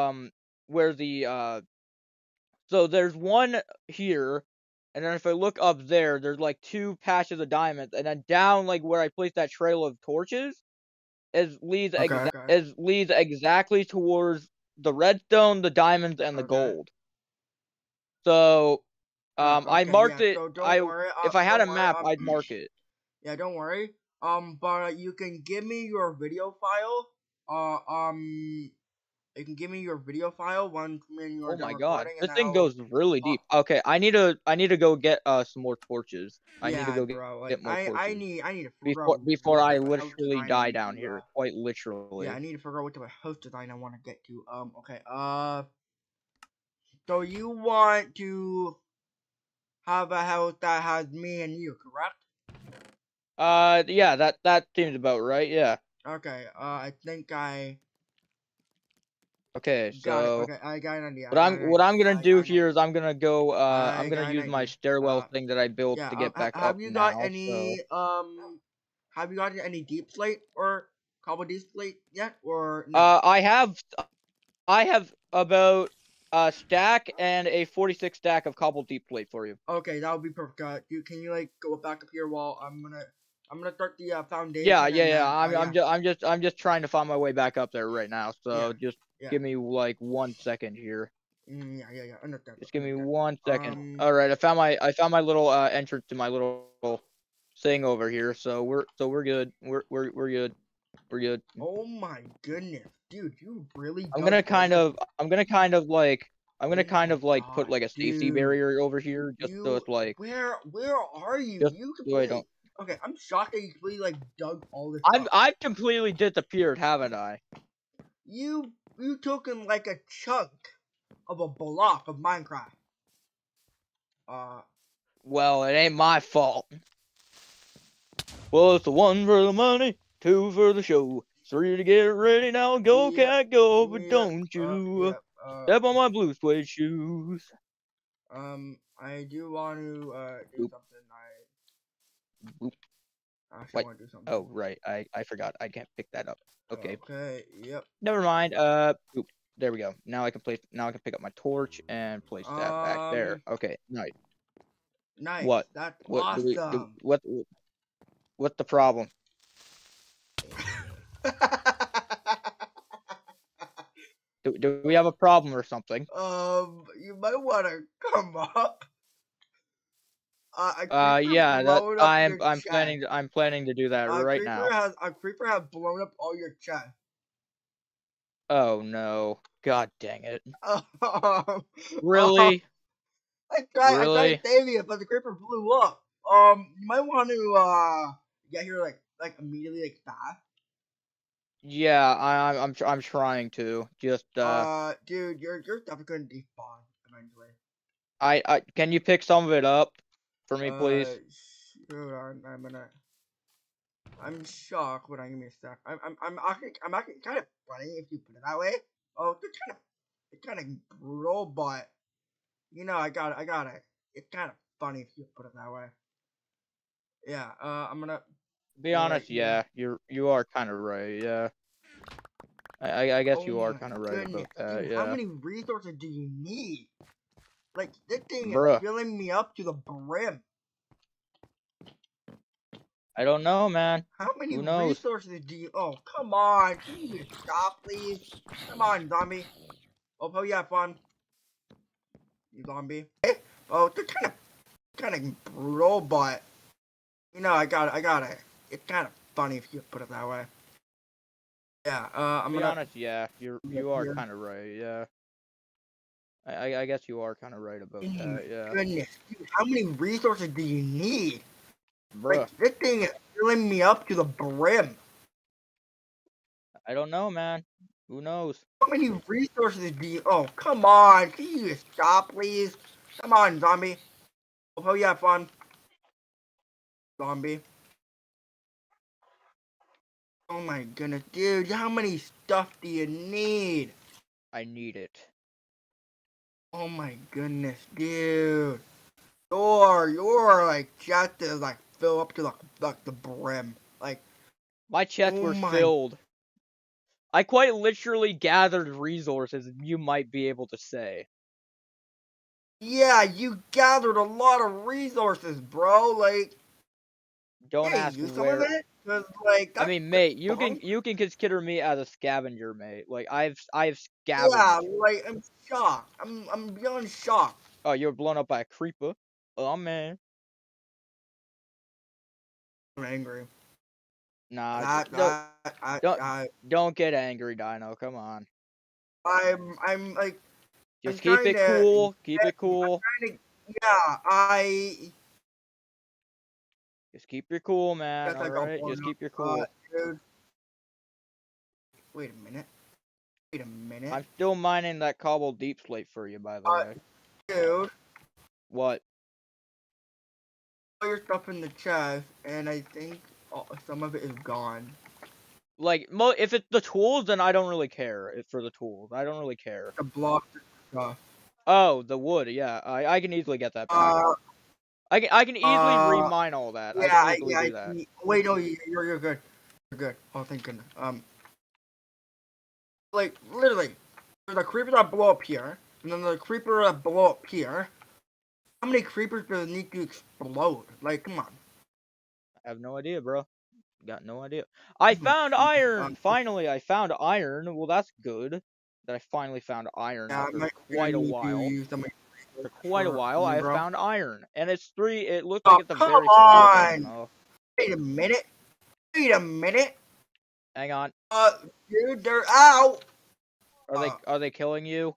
the so there's one here, and then if I look up there, there's like 2 patches of diamonds, and then down like where I placed that trail of torches, leads exactly towards the redstone, the diamonds, and the gold. So, I marked it. So don't worry. If I had a map, I'd mark it. Yeah, don't worry. But you can give me your video file. You can give me your video file once you're Oh done my god, recording, and this then thing goes really deep. Okay, I need to go get some more torches. I need to yeah, go bro. get Like more I torches need to figure out before what I type of house literally design I die need down to here. Quite literally. yeah, I need to figure out what type of house design I want to get to. Okay. So you want to have a house that has me and you, correct? Yeah, that seems about right. Yeah. Okay. I think I Okay, got it. so Okay, I got an idea. what I'm gonna I got do an idea. here is I'm I gonna got an use my idea. stairwell thing that I built Yeah. to get back up Have you got now. So any have you gotten any deep slate or cobble deep slate yet, or no? I have about a stack and a 46 stack of cobble deep plate for you. Okay, that would be perfect. Can you like go back up here while I'm gonna start the Yeah, foundation, yeah, and yeah. then yeah, I'm just trying to find my way back up there right now. yeah, So just yeah, give me like 1 second here. yeah. Understand, Just give me understand. 1 second. All right, I found my little entrance to my little thing over here. So we're good. We're good. We're good. Oh my goodness, dude, you really I'm dug gonna all kind this. of I'm gonna kind of like I'm Oh gonna kind my of like put god, like a safety dude, barrier over here just so you it's like where are you? just You so I completely don't. okay. I'm shocked that you completely like dug all this up. I've completely disappeared, haven't I? You took in like a chunk of a block of Minecraft. Uh, Well, it ain't my fault. Well, it's the one for the money, two for the show, three to get ready now. Go, yeah, cat, go, but yeah, don't you yeah. step on my blue suede shoes. I do want to do Oop, something. oop. I actually What? want to do something. Oh, right. I forgot. I can't pick that up. Okay. Okay. Yep. Never mind. Oop. There we go. Now I can pick up my torch and place that back there. Okay. Nice. Nice. What? That's What do we do? awesome. What's the problem? Do we have a problem or something? You might want to come up. A creeper Yeah, that blowed up your chest. I'm planning to do that right now. A creeper has blown up all your chest. Oh no. God dang it. Um, Really? I tried Really? saving it, but the creeper blew up. You might want to get here like immediately like fast. Yeah, I'm trying to. Just Dude, you're definitely gonna despawn eventually. I can you pick some of it up for me, please? Hold on, I'm shocked. Hold on, give me a sec. I'm actually kind of funny if you put it that way. Oh, it's kind of brutal, but you know, I got it. It's kind of funny if you put it that way. Yeah. I'm gonna Be go right honest, here. yeah, you are kind of right. Yeah, I guess Oh you are my kind of right goodness, about that. dude! How Yeah, many resources do you need? Like this thing is bruh. filling me up to the brim. I don't know, man. How many Who knows? resources do you? Oh, come on! Can you stop, please? Come on, zombie. Oh, hope you have fun, you zombie. Oh, they're kind of brutal, but you know, I got it. It's kind of funny if you put it that way. Yeah. I'm Be gonna honest, yeah, you are here. kind of right. Yeah, I guess you are kind of right about that. Yeah, Goodness, dude, how many resources do you need? Like bruh. this thing is filling me up to the brim. I don't know, man. Who knows? How many resources do you? Oh, come on! Can you just stop, please? Come on, zombie. Hope you have fun, zombie. Oh my goodness, dude! How many stuff do you need? I need it. Oh my goodness, dude! Your like chest is like fill up to like the brim. Like, My chests oh were my. filled. I quite literally gathered resources, you might be able to say. Yeah, you gathered a lot of resources, bro. Like, Don't hey, ask use some of where. it. Cause like I that's mean, mate, fun. you can consider me as a scavenger, mate. Like I've Yeah, scavenged. like I'm shocked. I'm beyond shocked. Oh, you were blown up by a creeper. Oh man. I'm angry. Nah, That don't that I don't I don't get angry, Dino. Come on. I'm like. Just I'm keep it trying to cool. Keep it cool. I Just keep your cool, man. guess I All got right. blown Just up. keep your cool. Dude. Wait a minute. Wait a minute. I'm still mining that cobble deep slate for you, by the way. Dude. What? All your stuff in the chest, and I think some of it is gone. Like, if it's the tools, then I don't really care. It's for the tools. I don't really care. The block stuff. Oh, the wood. Yeah, I can easily get that back. I can easily remine all that. Yeah, I can easily do that. Wait, no, you're good. You're good. Oh, thank goodness. Like literally, there's a creeper that blow up here, and then the creeper that blow up here. How many creepers does it need to explode? Like, come on. I have no idea, bro. Got no idea. I found iron! Finally, I found iron. Well, that's good. That I finally found iron after quite a while. For quite a while, I have found iron. And it's 3, it looks like it's a very small one. Wait a minute. Wait a minute. Hang on. Dude, they're out! Are they killing you?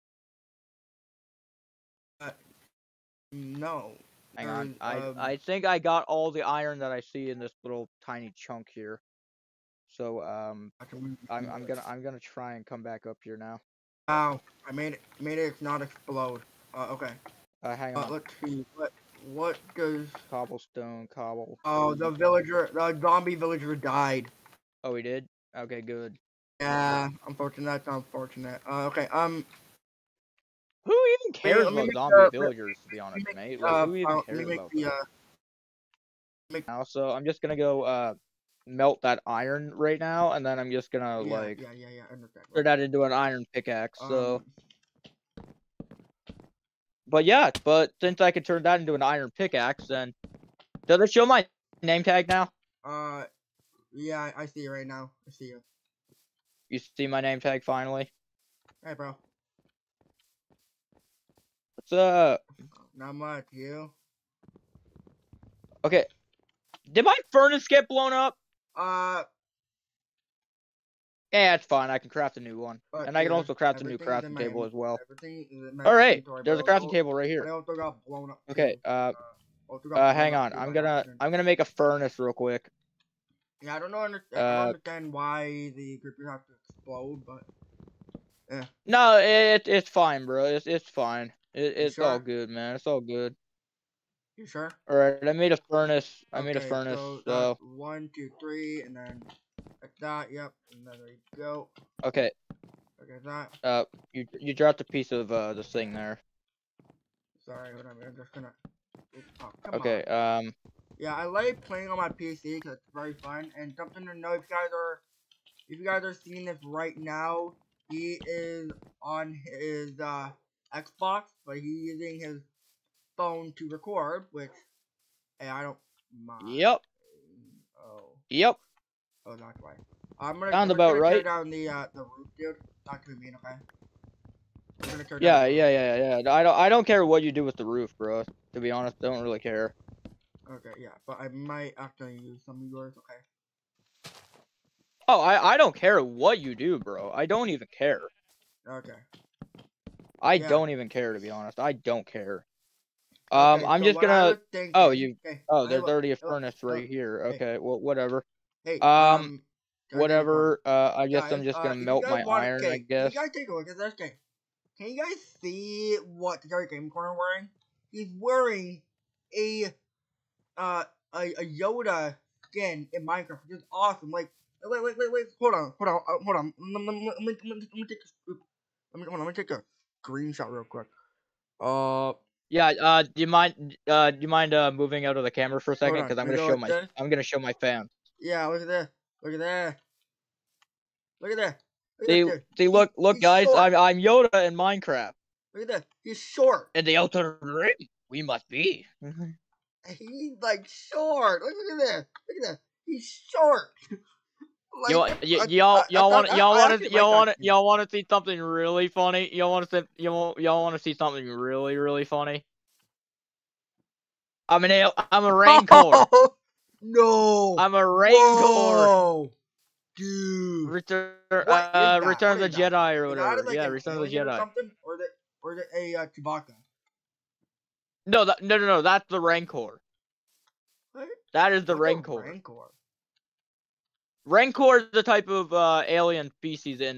No. Hang on. I think I got all the iron that I see in this little tiny chunk here. So I'm gonna try and come back up here now. Ow! I made it not explode. Okay. Hang on. Let's see. What does cobblestone cobble? Oh, the zombie villager died. Oh, he did. Okay, good. Yeah, unfortunate. That's unfortunate. Okay. Who even cares about zombie villagers? To be honest, mate. Like, who even cares about that? Now, so I'm just gonna go melt that iron right now, and then I'm just gonna turn that into an iron pickaxe. So, but since I could turn that into an iron pickaxe, then does it show my name tag now? Yeah, I see it right now. I see you. You see my name tag finally? Hey, bro. What's up? Not much, you. Okay. Did my furnace get blown up? Yeah, it's fine. I can craft a new one. And I can also craft a new crafting table as well. Alright, there's a crafting table right here. Okay, hang on. I'm gonna make a furnace real quick. Yeah, I don't understand why the creepers have to explode, but yeah. No, it's fine, bro. It's fine. It's all good, man. It's all good. You sure? Alright, I made a furnace. I made a furnace, so 1, 2, 3, and then like that, yep, and then there you go. Okay. Okay, that. You dropped a piece of this thing there. Sorry, hold on, I'm just gonna. Oh, okay, on. Yeah, I like playing on my PC because it's very fun. And something to know, if you guys are seeing this right now, he is on his Xbox, but he's using his phone to record, which hey, I don't mind. Yep. Oh. Yep. Oh, that's why. I'm gonna tear down the roof, dude. Not gonna mean, okay? I'm gonna tear down yeah. I don't care what you do with the roof, bro. To be honest, I don't really care. Okay, yeah, but I might actually use some of yours, okay? Oh, I don't care what you do, bro. I don't even care. Okay. I don't even care, to be honest. I don't care. I'm just gonna. There's already a furnace right here. Okay, well, whatever. Hey, whatever. I guess I'm just gonna melt my iron. I guess. You guys take a look at this game. Can you guys see what the Gary Game Corner wearing? He's wearing a Yoda skin in Minecraft, which is awesome. Like, wait, hold on. Let me take a screenshot real quick. Yeah. Do you mind moving out of the camera for a second? Because I'm gonna show my fans. Yeah. Look at that. Look at that. Look at that. See, look, guys. Short. I'm Yoda in Minecraft. Look at that. He's short. In the outer rim, we must be. He's like short. Look at that. Look at that. He's short. Like, y'all want to see something really funny? Y'all want to see something really, really funny? I'm a rancor. No. I'm a rancor. Dude. Return, What is that? Return of What the is that? Jedi or Is whatever. that like Yeah, an Return of the alien or Jedi. something? Or is it a Chewbacca? No, no. That's the Rancor. What? That is the What's a Rancor. Rancor? Rancor is the type of alien species in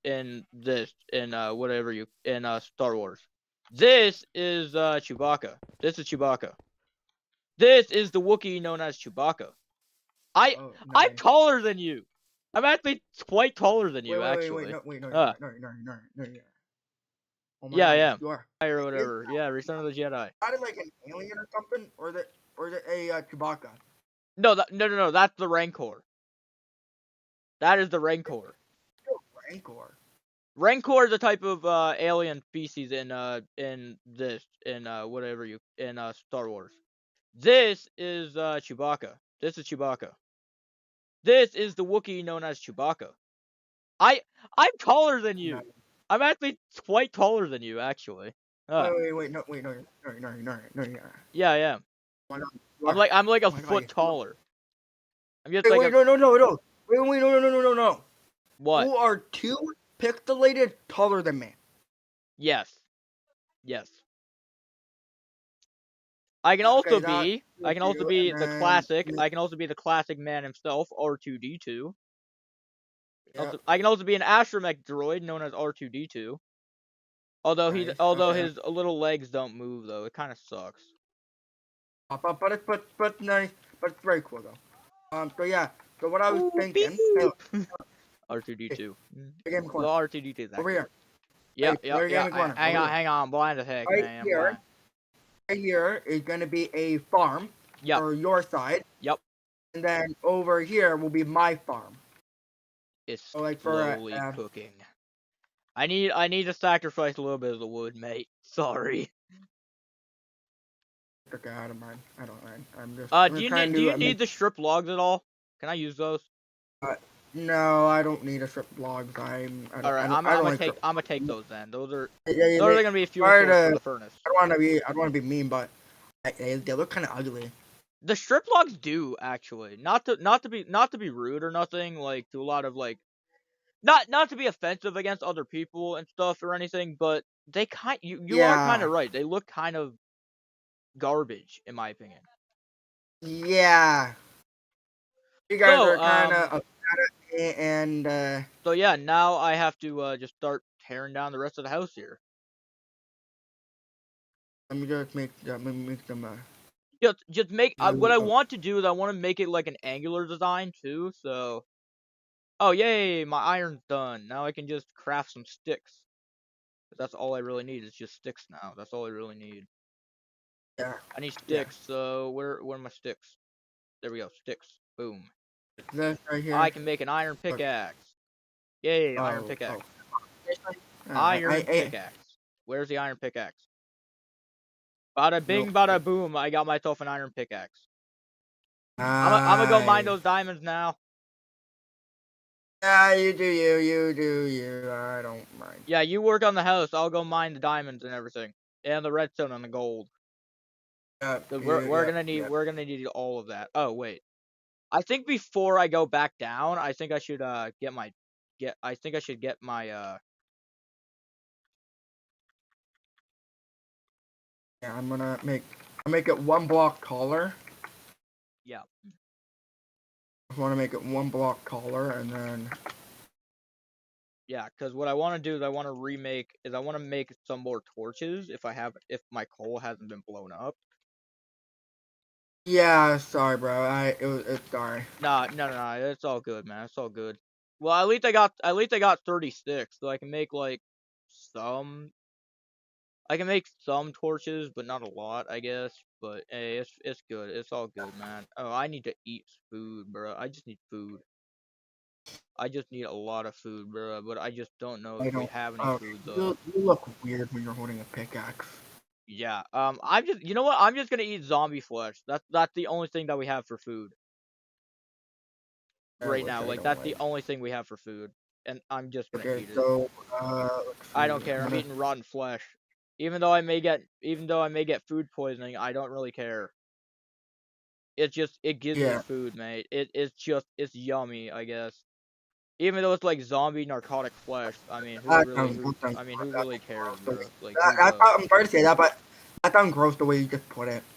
Star Wars. This is Chewbacca. This is Chewbacca. This is the Wookiee known as Chewbacca. I'm Oh, nice. taller than you. I'm actually quite taller than you, actually. No, no, no. Oh my Yeah, I God, yes, am. you are. Or whatever. Yeah, Return of the Jedi. Is that like an alien or something? Or is it a Chewbacca? No, no. That's the Rancor. That is the Rancor. Rancor. Rancor is a type of alien species in Star Wars. This is Chewbacca. This is Chewbacca. This is the Wookiee known as Chewbacca. I'm taller than you. No. I'm actually quite taller than you, actually. No, no. Yeah, I am. Why not? I'm like a Oh my God, foot yes, taller. I'm just Wait, like wait, no. Wait, no. What? You are 2 pixelated taller than me. Yes. I can also be the classic. I can also be the classic man himself, R2D2. Yeah. I can also be an astromech droid known as R2D2. Although Nice, although okay. his little legs don't move though, it kind of sucks. But nice. But it's very cool though. So yeah. So what I was thinking. Hey, R2D2. Game Well, Corner. R2D2 is Over here. Yeah. Hang on. I'm blind as heck, Right man. here. Right here is gonna be a farm. Yep. For your side. Yep. And then over here will be my farm. It's So like slowly cooking. I need to sacrifice a little bit of the wood, mate. Sorry. Okay, I don't mind. I'm just. Do you need the strip logs at all? Can I use those? No, I don't need a strip logs. I'm gonna take those then. Those are those gonna be a few for the furnace. I don't want to be mean, but they look kind of ugly. The strip logs do actually. Not to be rude or nothing. Like to a lot of like, not to be offensive against other people and stuff or anything, but they you are kind of right. They look kind of garbage in my opinion. Yeah. You guys are kind of and so yeah, now I have to just start tearing down the rest of the house here. Let me just make them. Just make what I want to do is I want to make it like an angular design too. So, oh yay, my iron's done. Now I can just craft some sticks. That's all I really need is just sticks now. That's all I really need. Yeah. I need sticks. Yeah. So where are my sticks? There we go. Sticks. Boom. This right here. I can make an iron pickaxe. Yay, iron pickaxe. Iron pickaxe. Where's the iron pickaxe? Bada bing, bada boom. I got myself an iron pickaxe. I'm gonna go mine those diamonds now. Yeah, you do you. I don't mind. Yeah, you work on the house. I'll go mine the diamonds and everything, and the redstone and the gold. We're gonna need all of that. Oh wait, I think before I go back down, I think I should get my. Yeah, I'm gonna make it 1 block taller. Yeah. I want to make it 1 block taller, and then. Yeah, because what I want to do is I want to make some more torches if my coal hasn't been blown up. Yeah, sorry, bro. It's sorry. Nah, no, it's all good, man. It's all good. Well, at least I got 36, so I can make like some. I can make some torches, but not a lot, I guess. But hey, it's good. It's all good, man. Oh, I need to eat food, bro. I just need food. I just need a lot of food, bro. But I just don't know if we have any food though. You look weird when you're holding a pickaxe. Yeah. You know what? I'm just gonna eat zombie flesh. That's the only thing that we have for food. Right now, like that's the only thing we have for food, and I'm just gonna eat it. I don't care. I'm eating rotten flesh. Even though I may get food poisoning, I don't really care. It gives me food, mate. It's yummy, I guess. Even though it's like zombie narcotic flesh, I mean, who That really, sounds- that sounds- I mean, who that- really cares, bro? Like, I'm sorry to say that, but that sounds gross the way you just put it.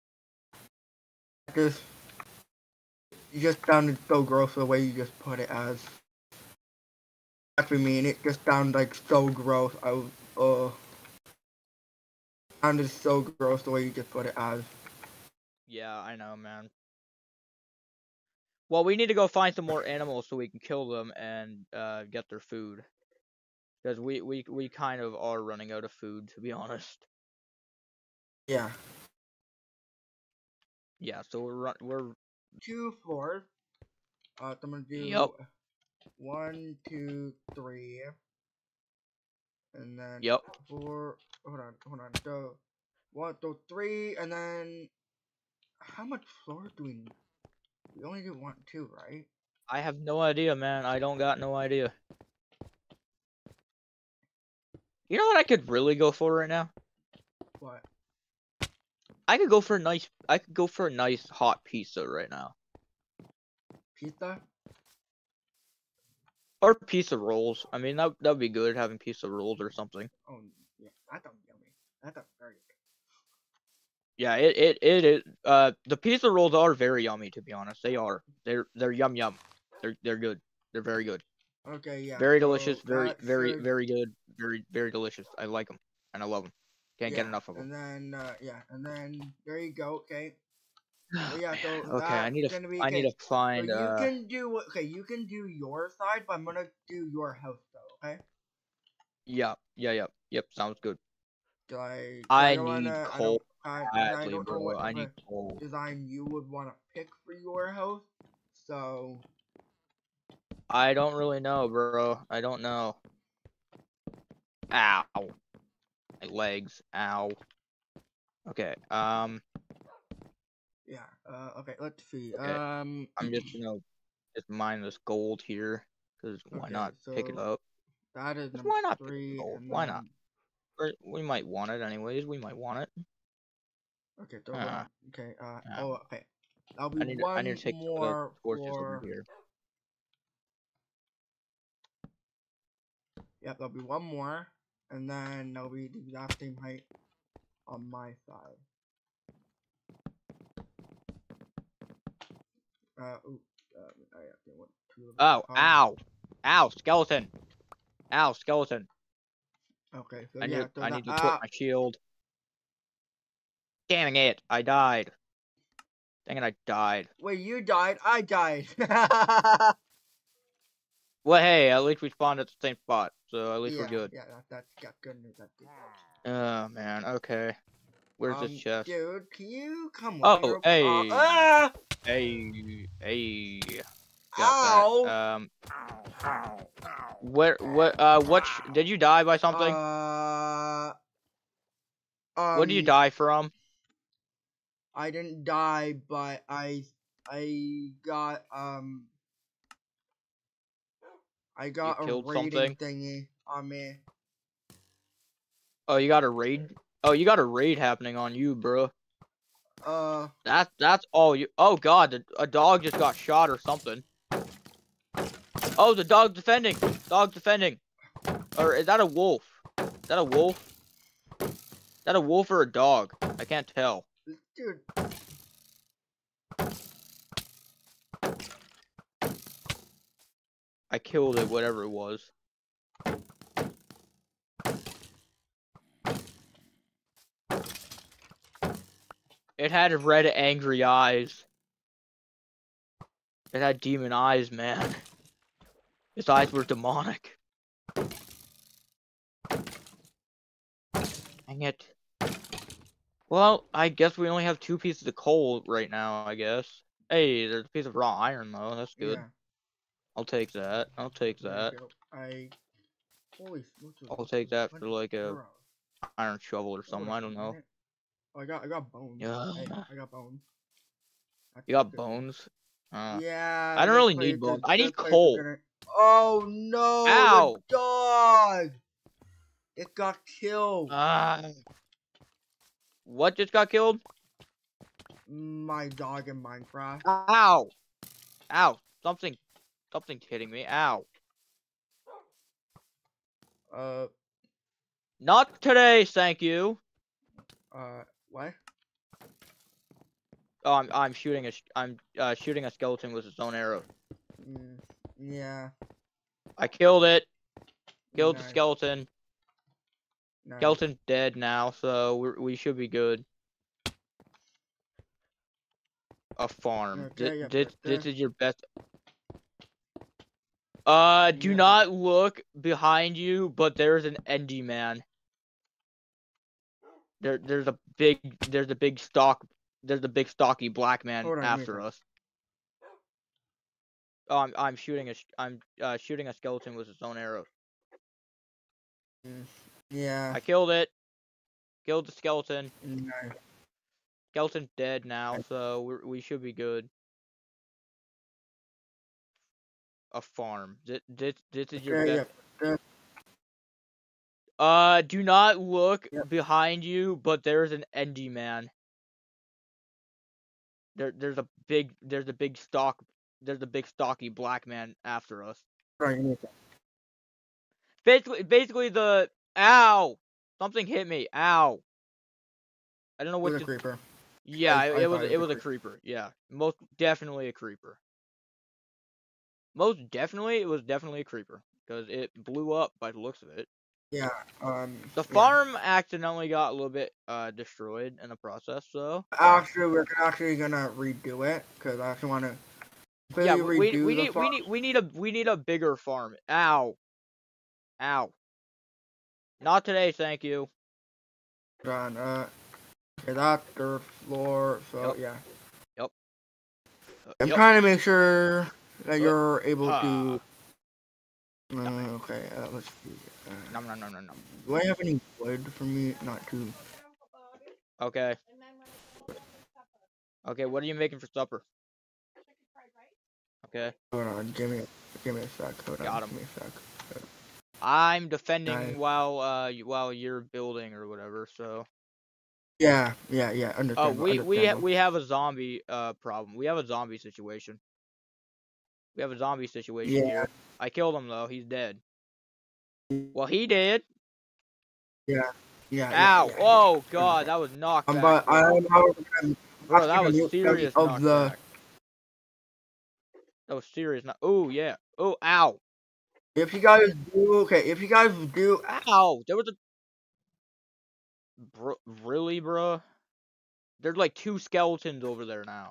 Just, you just sounded so gross the way you just put it as. That's what I mean. It just sounded like so gross. I was, sounded so gross the way you just put it as. yeah, I know, man. Well, we need to go find some more animals so we can kill them and get their food. Because we kind of are running out of food, to be honest. Yeah. Yeah, so we're 2 floors. I'm gonna do Yep. 1, 2, 3, and then Yep. 4. Hold on. So 1, 2, 3, and then how much floor do we need? We only do 1, 2, right? I have no idea, man. I don't got no idea. You know what I could really go for right now? What? I could go for a nice hot pizza right now. Pizza? Or pizza rolls. I mean, that'd be good, having pizza rolls or something. Oh yeah, that sounds yummy. That sounds very good. Yeah, the pizza rolls are very yummy, to be honest. They are. They're yum. They're good. They're very good. Okay, yeah. Very so delicious. Very that should- very good. Very delicious. I like them and I love them. Can't get yeah, enough of them. And then and then there you go. Okay. Well, yeah. So Okay, I need that's to gonna be I need okay. to find So you can do you can do your side, but I'm gonna do your house though. Okay. Yep. Sounds good. I I don't need wanna. coal I badly, don't know bro. what I type need of coal. design you would want to pick for your house. So I don't really know, bro. I don't know. Ow. My legs. Ow. Okay. yeah. Okay. Let's see. Okay. I'm just gonna mine this gold here, cause why Okay, not pick it so up? that is 'Cause number why not pick up the 3, gold? and Why not? then Or we might want it anyways. We might want it. okay. So hold on. Okay. Yeah. Oh, okay. That'll be I need one to take some of the more torches over for. here. Yep, there'll be one more, and then that'll be the exact same height on my side. Oops. I have to want 2 of Oh, them. ow, skeleton. Ow, skeleton. Okay, so I yeah, need so I that need to equip my shield. Damn it! I died. Dang it! I died. wait, you died, I died. Well, hey, at least we spawned at the same spot, so at least we're good. Yeah, that's good news. That's good. Oh man, okay. Where's this chest? Dude, can you come with me? Oh, hey, Ah! hey. Ow! Got that. What? Did you die by something? What did you die from? I didn't die, but I got I got a raiding something? thingy on me. Oh, you got a raid? Oh, you got a raid happening on you, bro. That's all you. Oh God, a dog just got shot or something. Oh, the dog defending. Dog defending. Or is that a wolf? Is that a wolf? Is that a wolf or a dog? I can't tell. Dude. I killed it, whatever it was. It had red, angry eyes. It had demon eyes, man. Its eyes were demonic. Dang it. Well, I guess we only have 2 pieces of coal right now, I guess. Hey, there's a piece of raw iron, though. That's good. Yeah. I'll take that. I'll take that. Holy smokes. I'll take that for like a iron shovel or something. I don't know. Oh, I got bones. Yeah. Hey, I got bones. You got bones? Yeah. I don't really need bones. I need coal. Oh no! Ow! The dog! It got killed. What just got killed? My dog in Minecraft. Ow! Ow! Something Something's hitting me. Ow. Not today, thank you. What? Oh, I'm shooting a skeleton with its own arrow. Yeah. I killed it. Killed the Nice. skeleton. Nice. Skeleton's dead now, so we should be good. A farm. Okay, yeah, This is your best. Do Yeah. not look behind you, but there's an Endy man. There's a big stocky black man Hold on, after us. Oh, I'm shooting a skeleton with its own arrow. Yeah. I killed it. Killed the skeleton. Nice. Skeleton's dead now, so we should be good. A farm. This is your best. Yeah. Do not look behind you, but there's an Endy man. There's a big stocky black man after us. Right. Basically the ow! Something hit me. Ow! I don't know what It was a creeper. Yeah, I it thought was a creeper. Yeah, most definitely a creeper. Most definitely, it was definitely a creeper because it blew up by the looks of it. Yeah. The farm accidentally got a little bit destroyed in the process, so. Actually, we're actually gonna redo it because I actually want to. Yeah, we need a bigger farm. Ow. Ow. Not today, thank you. Done. Okay, that's dirt floor. So Yep. yeah. Yep. I'm trying to make sure that you're able to. Okay. Let's see. No. Do I have any wood for me? Not too. Okay. Okay, what are you making for supper? Okay. Hold on, give me a sec. Hold Got on, him. give me a sec. I'm defending while you're building or whatever. So. Yeah. Understand. We have a zombie problem. We have a zombie situation. Here. I killed him though. He's dead. Well, he did. Yeah. Ow! Oh God, that was knockback. But bro, that was serious knockback. That was serious. Oh yeah. Oh, ow. If you guys do, ow, there was a. Really, bro? There's like 2 skeletons over there now.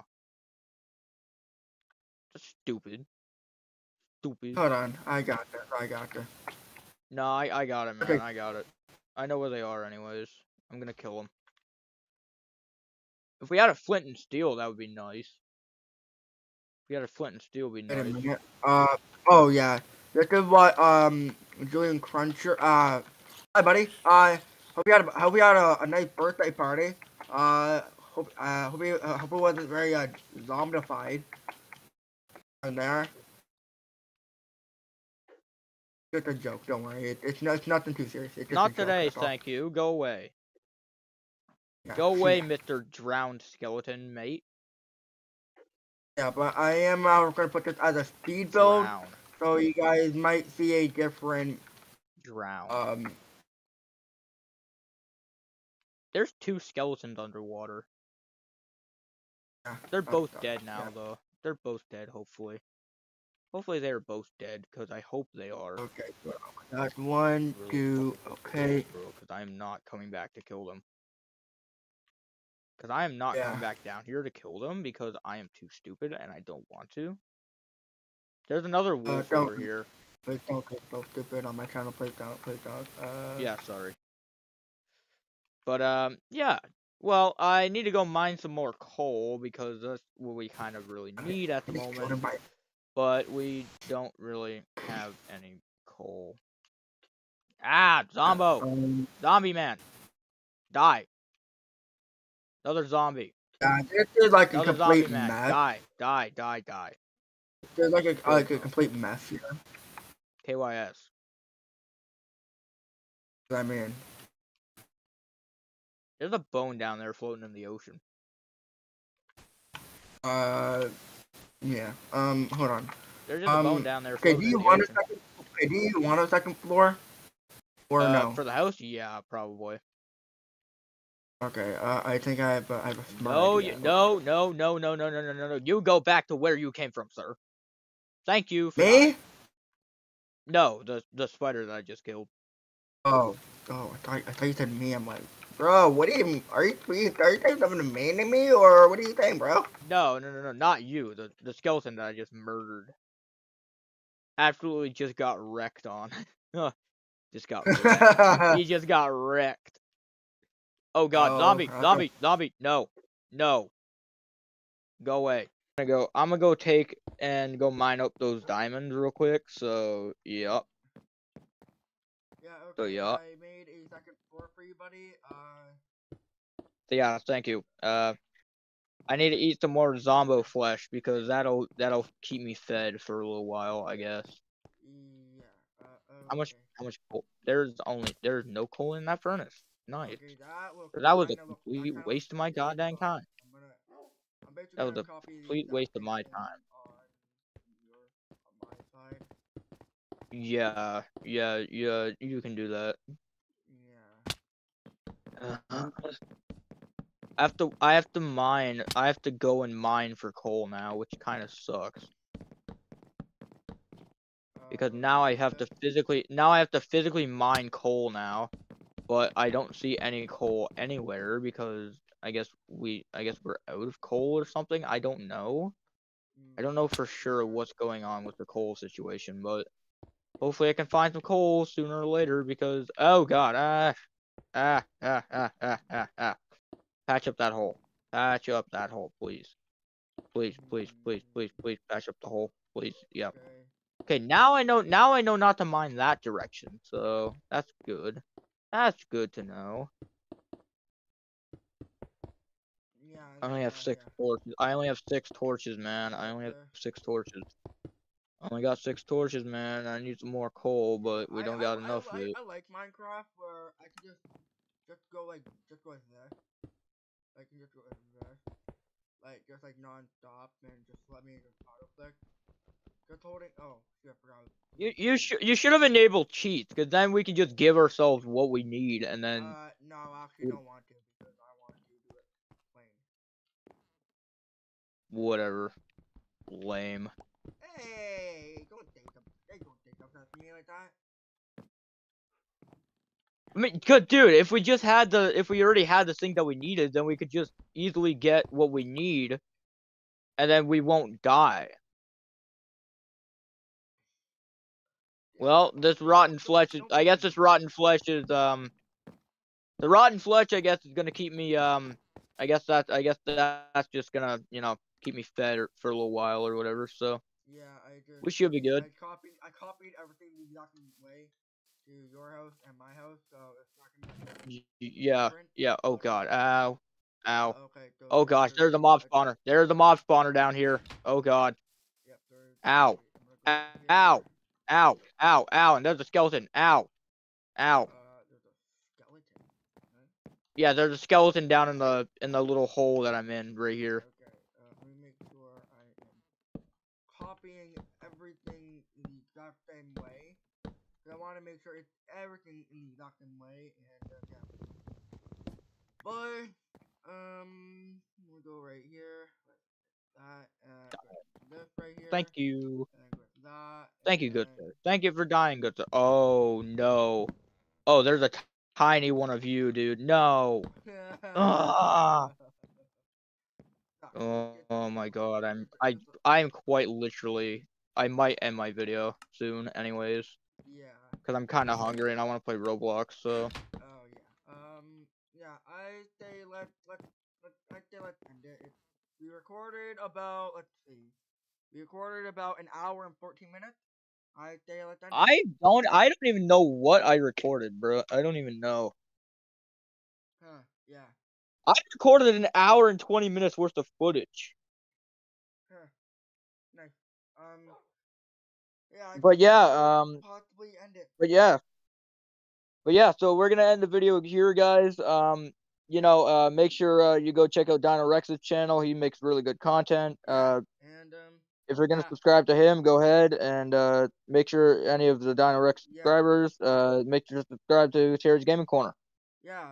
That's stupid. Hold on, I got this. No, I got it, man. Okay. I got it. I know where they are, anyways. I'm gonna kill them. If we had a flint and steel, that would be nice. If we had a flint and steel, would be nice. Wait a minute. Oh yeah. This is what Julian Cruncher. Hi buddy. Hope you had a nice birthday party. Hope it wasn't very zombified. In there. Just a joke. Don't worry. It's nothing too serious. It's just Not a joke, today, that's all. thank you. Go away. Yeah, Go away, Mr. Drowned Skeleton, mate. Yeah, but I am gonna put this as a speed build, so you guys might see a different drown. There's 2 skeletons underwater. Yeah, they're both dead now, though. They're both dead, hopefully. Hopefully they're both dead, because I hope they are. Okay, well, that's 1, 2, okay. Because I am not coming back to kill them. Because I am not coming back down here to kill them, because I am too stupid, and I don't want to. There's another wolf over here. Please don't get so stupid on my channel, please don't. Yeah, sorry. But, yeah. Well, I need to go mine some more coal, because that's what we kind of really need at the moment. But we don't really have any coal. Ah, Zombo! Zombie man! Die! Another zombie. Yeah, this is like a complete mess. Die. There's like a complete mess here. KYS. I mean, there's a bone down there floating in the ocean. Yeah. Hold on. There's just a bone down there Okay, do floating you in the want a ocean. second? Okay, do you want a second floor? Or no? For the house, yeah, probably. Okay, I think I have a smart No, idea. no, no, no, no, no, no, no, no, no. You go back to where you came from, sir. Thank you for dying. Me? No, the spider that I just killed. Oh, I thought you said me. I'm like, bro, what are you? Are you saying something to mean to me, or what are you saying, bro? No, no, no, no, not you. The skeleton that I just murdered. Absolutely just got wrecked on. Just got wrecked. He just got wrecked. Oh god, Oh, zombie, okay. zombie, zombie. No, no. Go away. I'm gonna go take and go mine up those diamonds real quick. So, yep. Yeah, okay. So, yep. I made a second floor for you, buddy. So, yeah, thank you. I need to eat some more zombo flesh because that'll keep me fed for a little while, I guess. Yeah. How much coal? There's no coal in that furnace. Nice. Okay, That was a complete waste of my goddamn time. That was a complete waste of my time. On my side. Yeah, you can do that. Yeah. I have to go and mine for coal now, which kind of sucks. Because now I have to physically mine coal now, but I don't see any coal anywhere because I guess we're out of coal or something. I don't know. I don't know for sure what's going on with the coal situation, but hopefully I can find some coal sooner or later because oh god, patch up that hole. Patch up that hole, please. Please, please, please, please, please patch up the hole. Please. Yep. Okay, now I know not to mine that direction, so that's good. That's good to know. Yeah. I only have 6 torches. I only have 6 torches, man. I only have 6 torches. I only got 6 torches, man. I need some more coal, but we don't got enough of it. I like Minecraft where I can just go like this. I can just go like this. Like just like non-stop and just let me just auto click. Just holding. Oh, shit, I forgot. You should have enabled cheats, because then we can just give ourselves what we need, and then. No, I actually don't want to because I want to do it plain. Whatever. Lame. Hey, don't think of me like that. I mean, good dude. If we already had the thing that we needed, then we could just easily get what we need, and then we won't die. Well, this rotten flesh is. I guess this rotten flesh is the rotten flesh. I guess is gonna keep me I guess that's just gonna keep me fed for a little while or whatever. So yeah, we should be good. I copied everything the exact way to your house and my house, so it's not gonna be Yeah. Oh god. Ow. Okay. Oh gosh, there's a mob spawner. There's a mob spawner down here. Oh god. Yep, Ow. Ow. Ow. Ow. Ow. And there's a skeleton. Ow. Ow. There's a skeleton. Huh? Yeah, there's a skeleton down in the little hole that I'm in right here. Okay. Let me make sure I am copying everything in the exact same way. Cause I want to make sure it's everything in the exact same way, and yeah. But we'll go right here. That. This right here. Thank you. And that. Thank you, good sir. Thank you for dying, good sir. Oh no. Oh, there's a tiny one of you, dude. No. Ah. Oh my god. I'm quite literally. I might end my video soon, anyways. Yeah. Cause I'm kind of hungry and I want to play Roblox. So. Oh yeah. Yeah. I say let's end it. We recorded about We recorded about an hour and 14 minutes. I say let's end it. I don't even know what I recorded, bro. I don't even know. Huh? Yeah. I recorded an hour and 20 minutes worth of footage. Huh. Nice. Yeah. But yeah, possibly end it. But yeah, so we're gonna end the video here, guys. Make sure you go check out Dino Rex's channel. He makes really good content. Yeah. if you're gonna Yeah. subscribe to him, go ahead and make sure any of the Dino Rex Yeah. subscribers make sure to subscribe to Cherry's Gaming Corner. Yeah.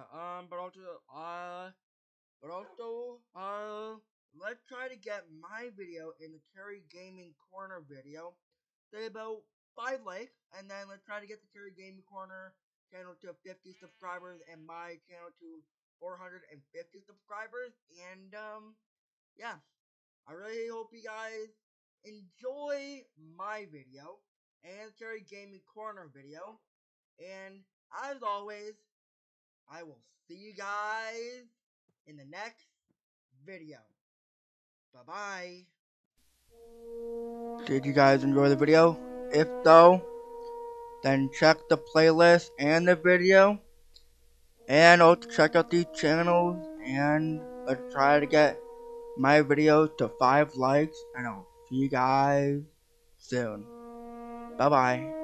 But also, let's try to get my video in the Terry Gaming Corner video to about 5 likes, and then let's try to get the Terry Gaming Corner channel to 50 subscribers and my channel to 450 subscribers. And yeah, I really hope you guys enjoy my video and Terry Gaming Corner video. And as always, I will see you guys in the next video. Bye bye. Did you guys enjoy the video? If so, then check the playlist and the video. And also check out these channels. And let's try to get my video to 5 likes. And I'll see you guys soon. Bye bye.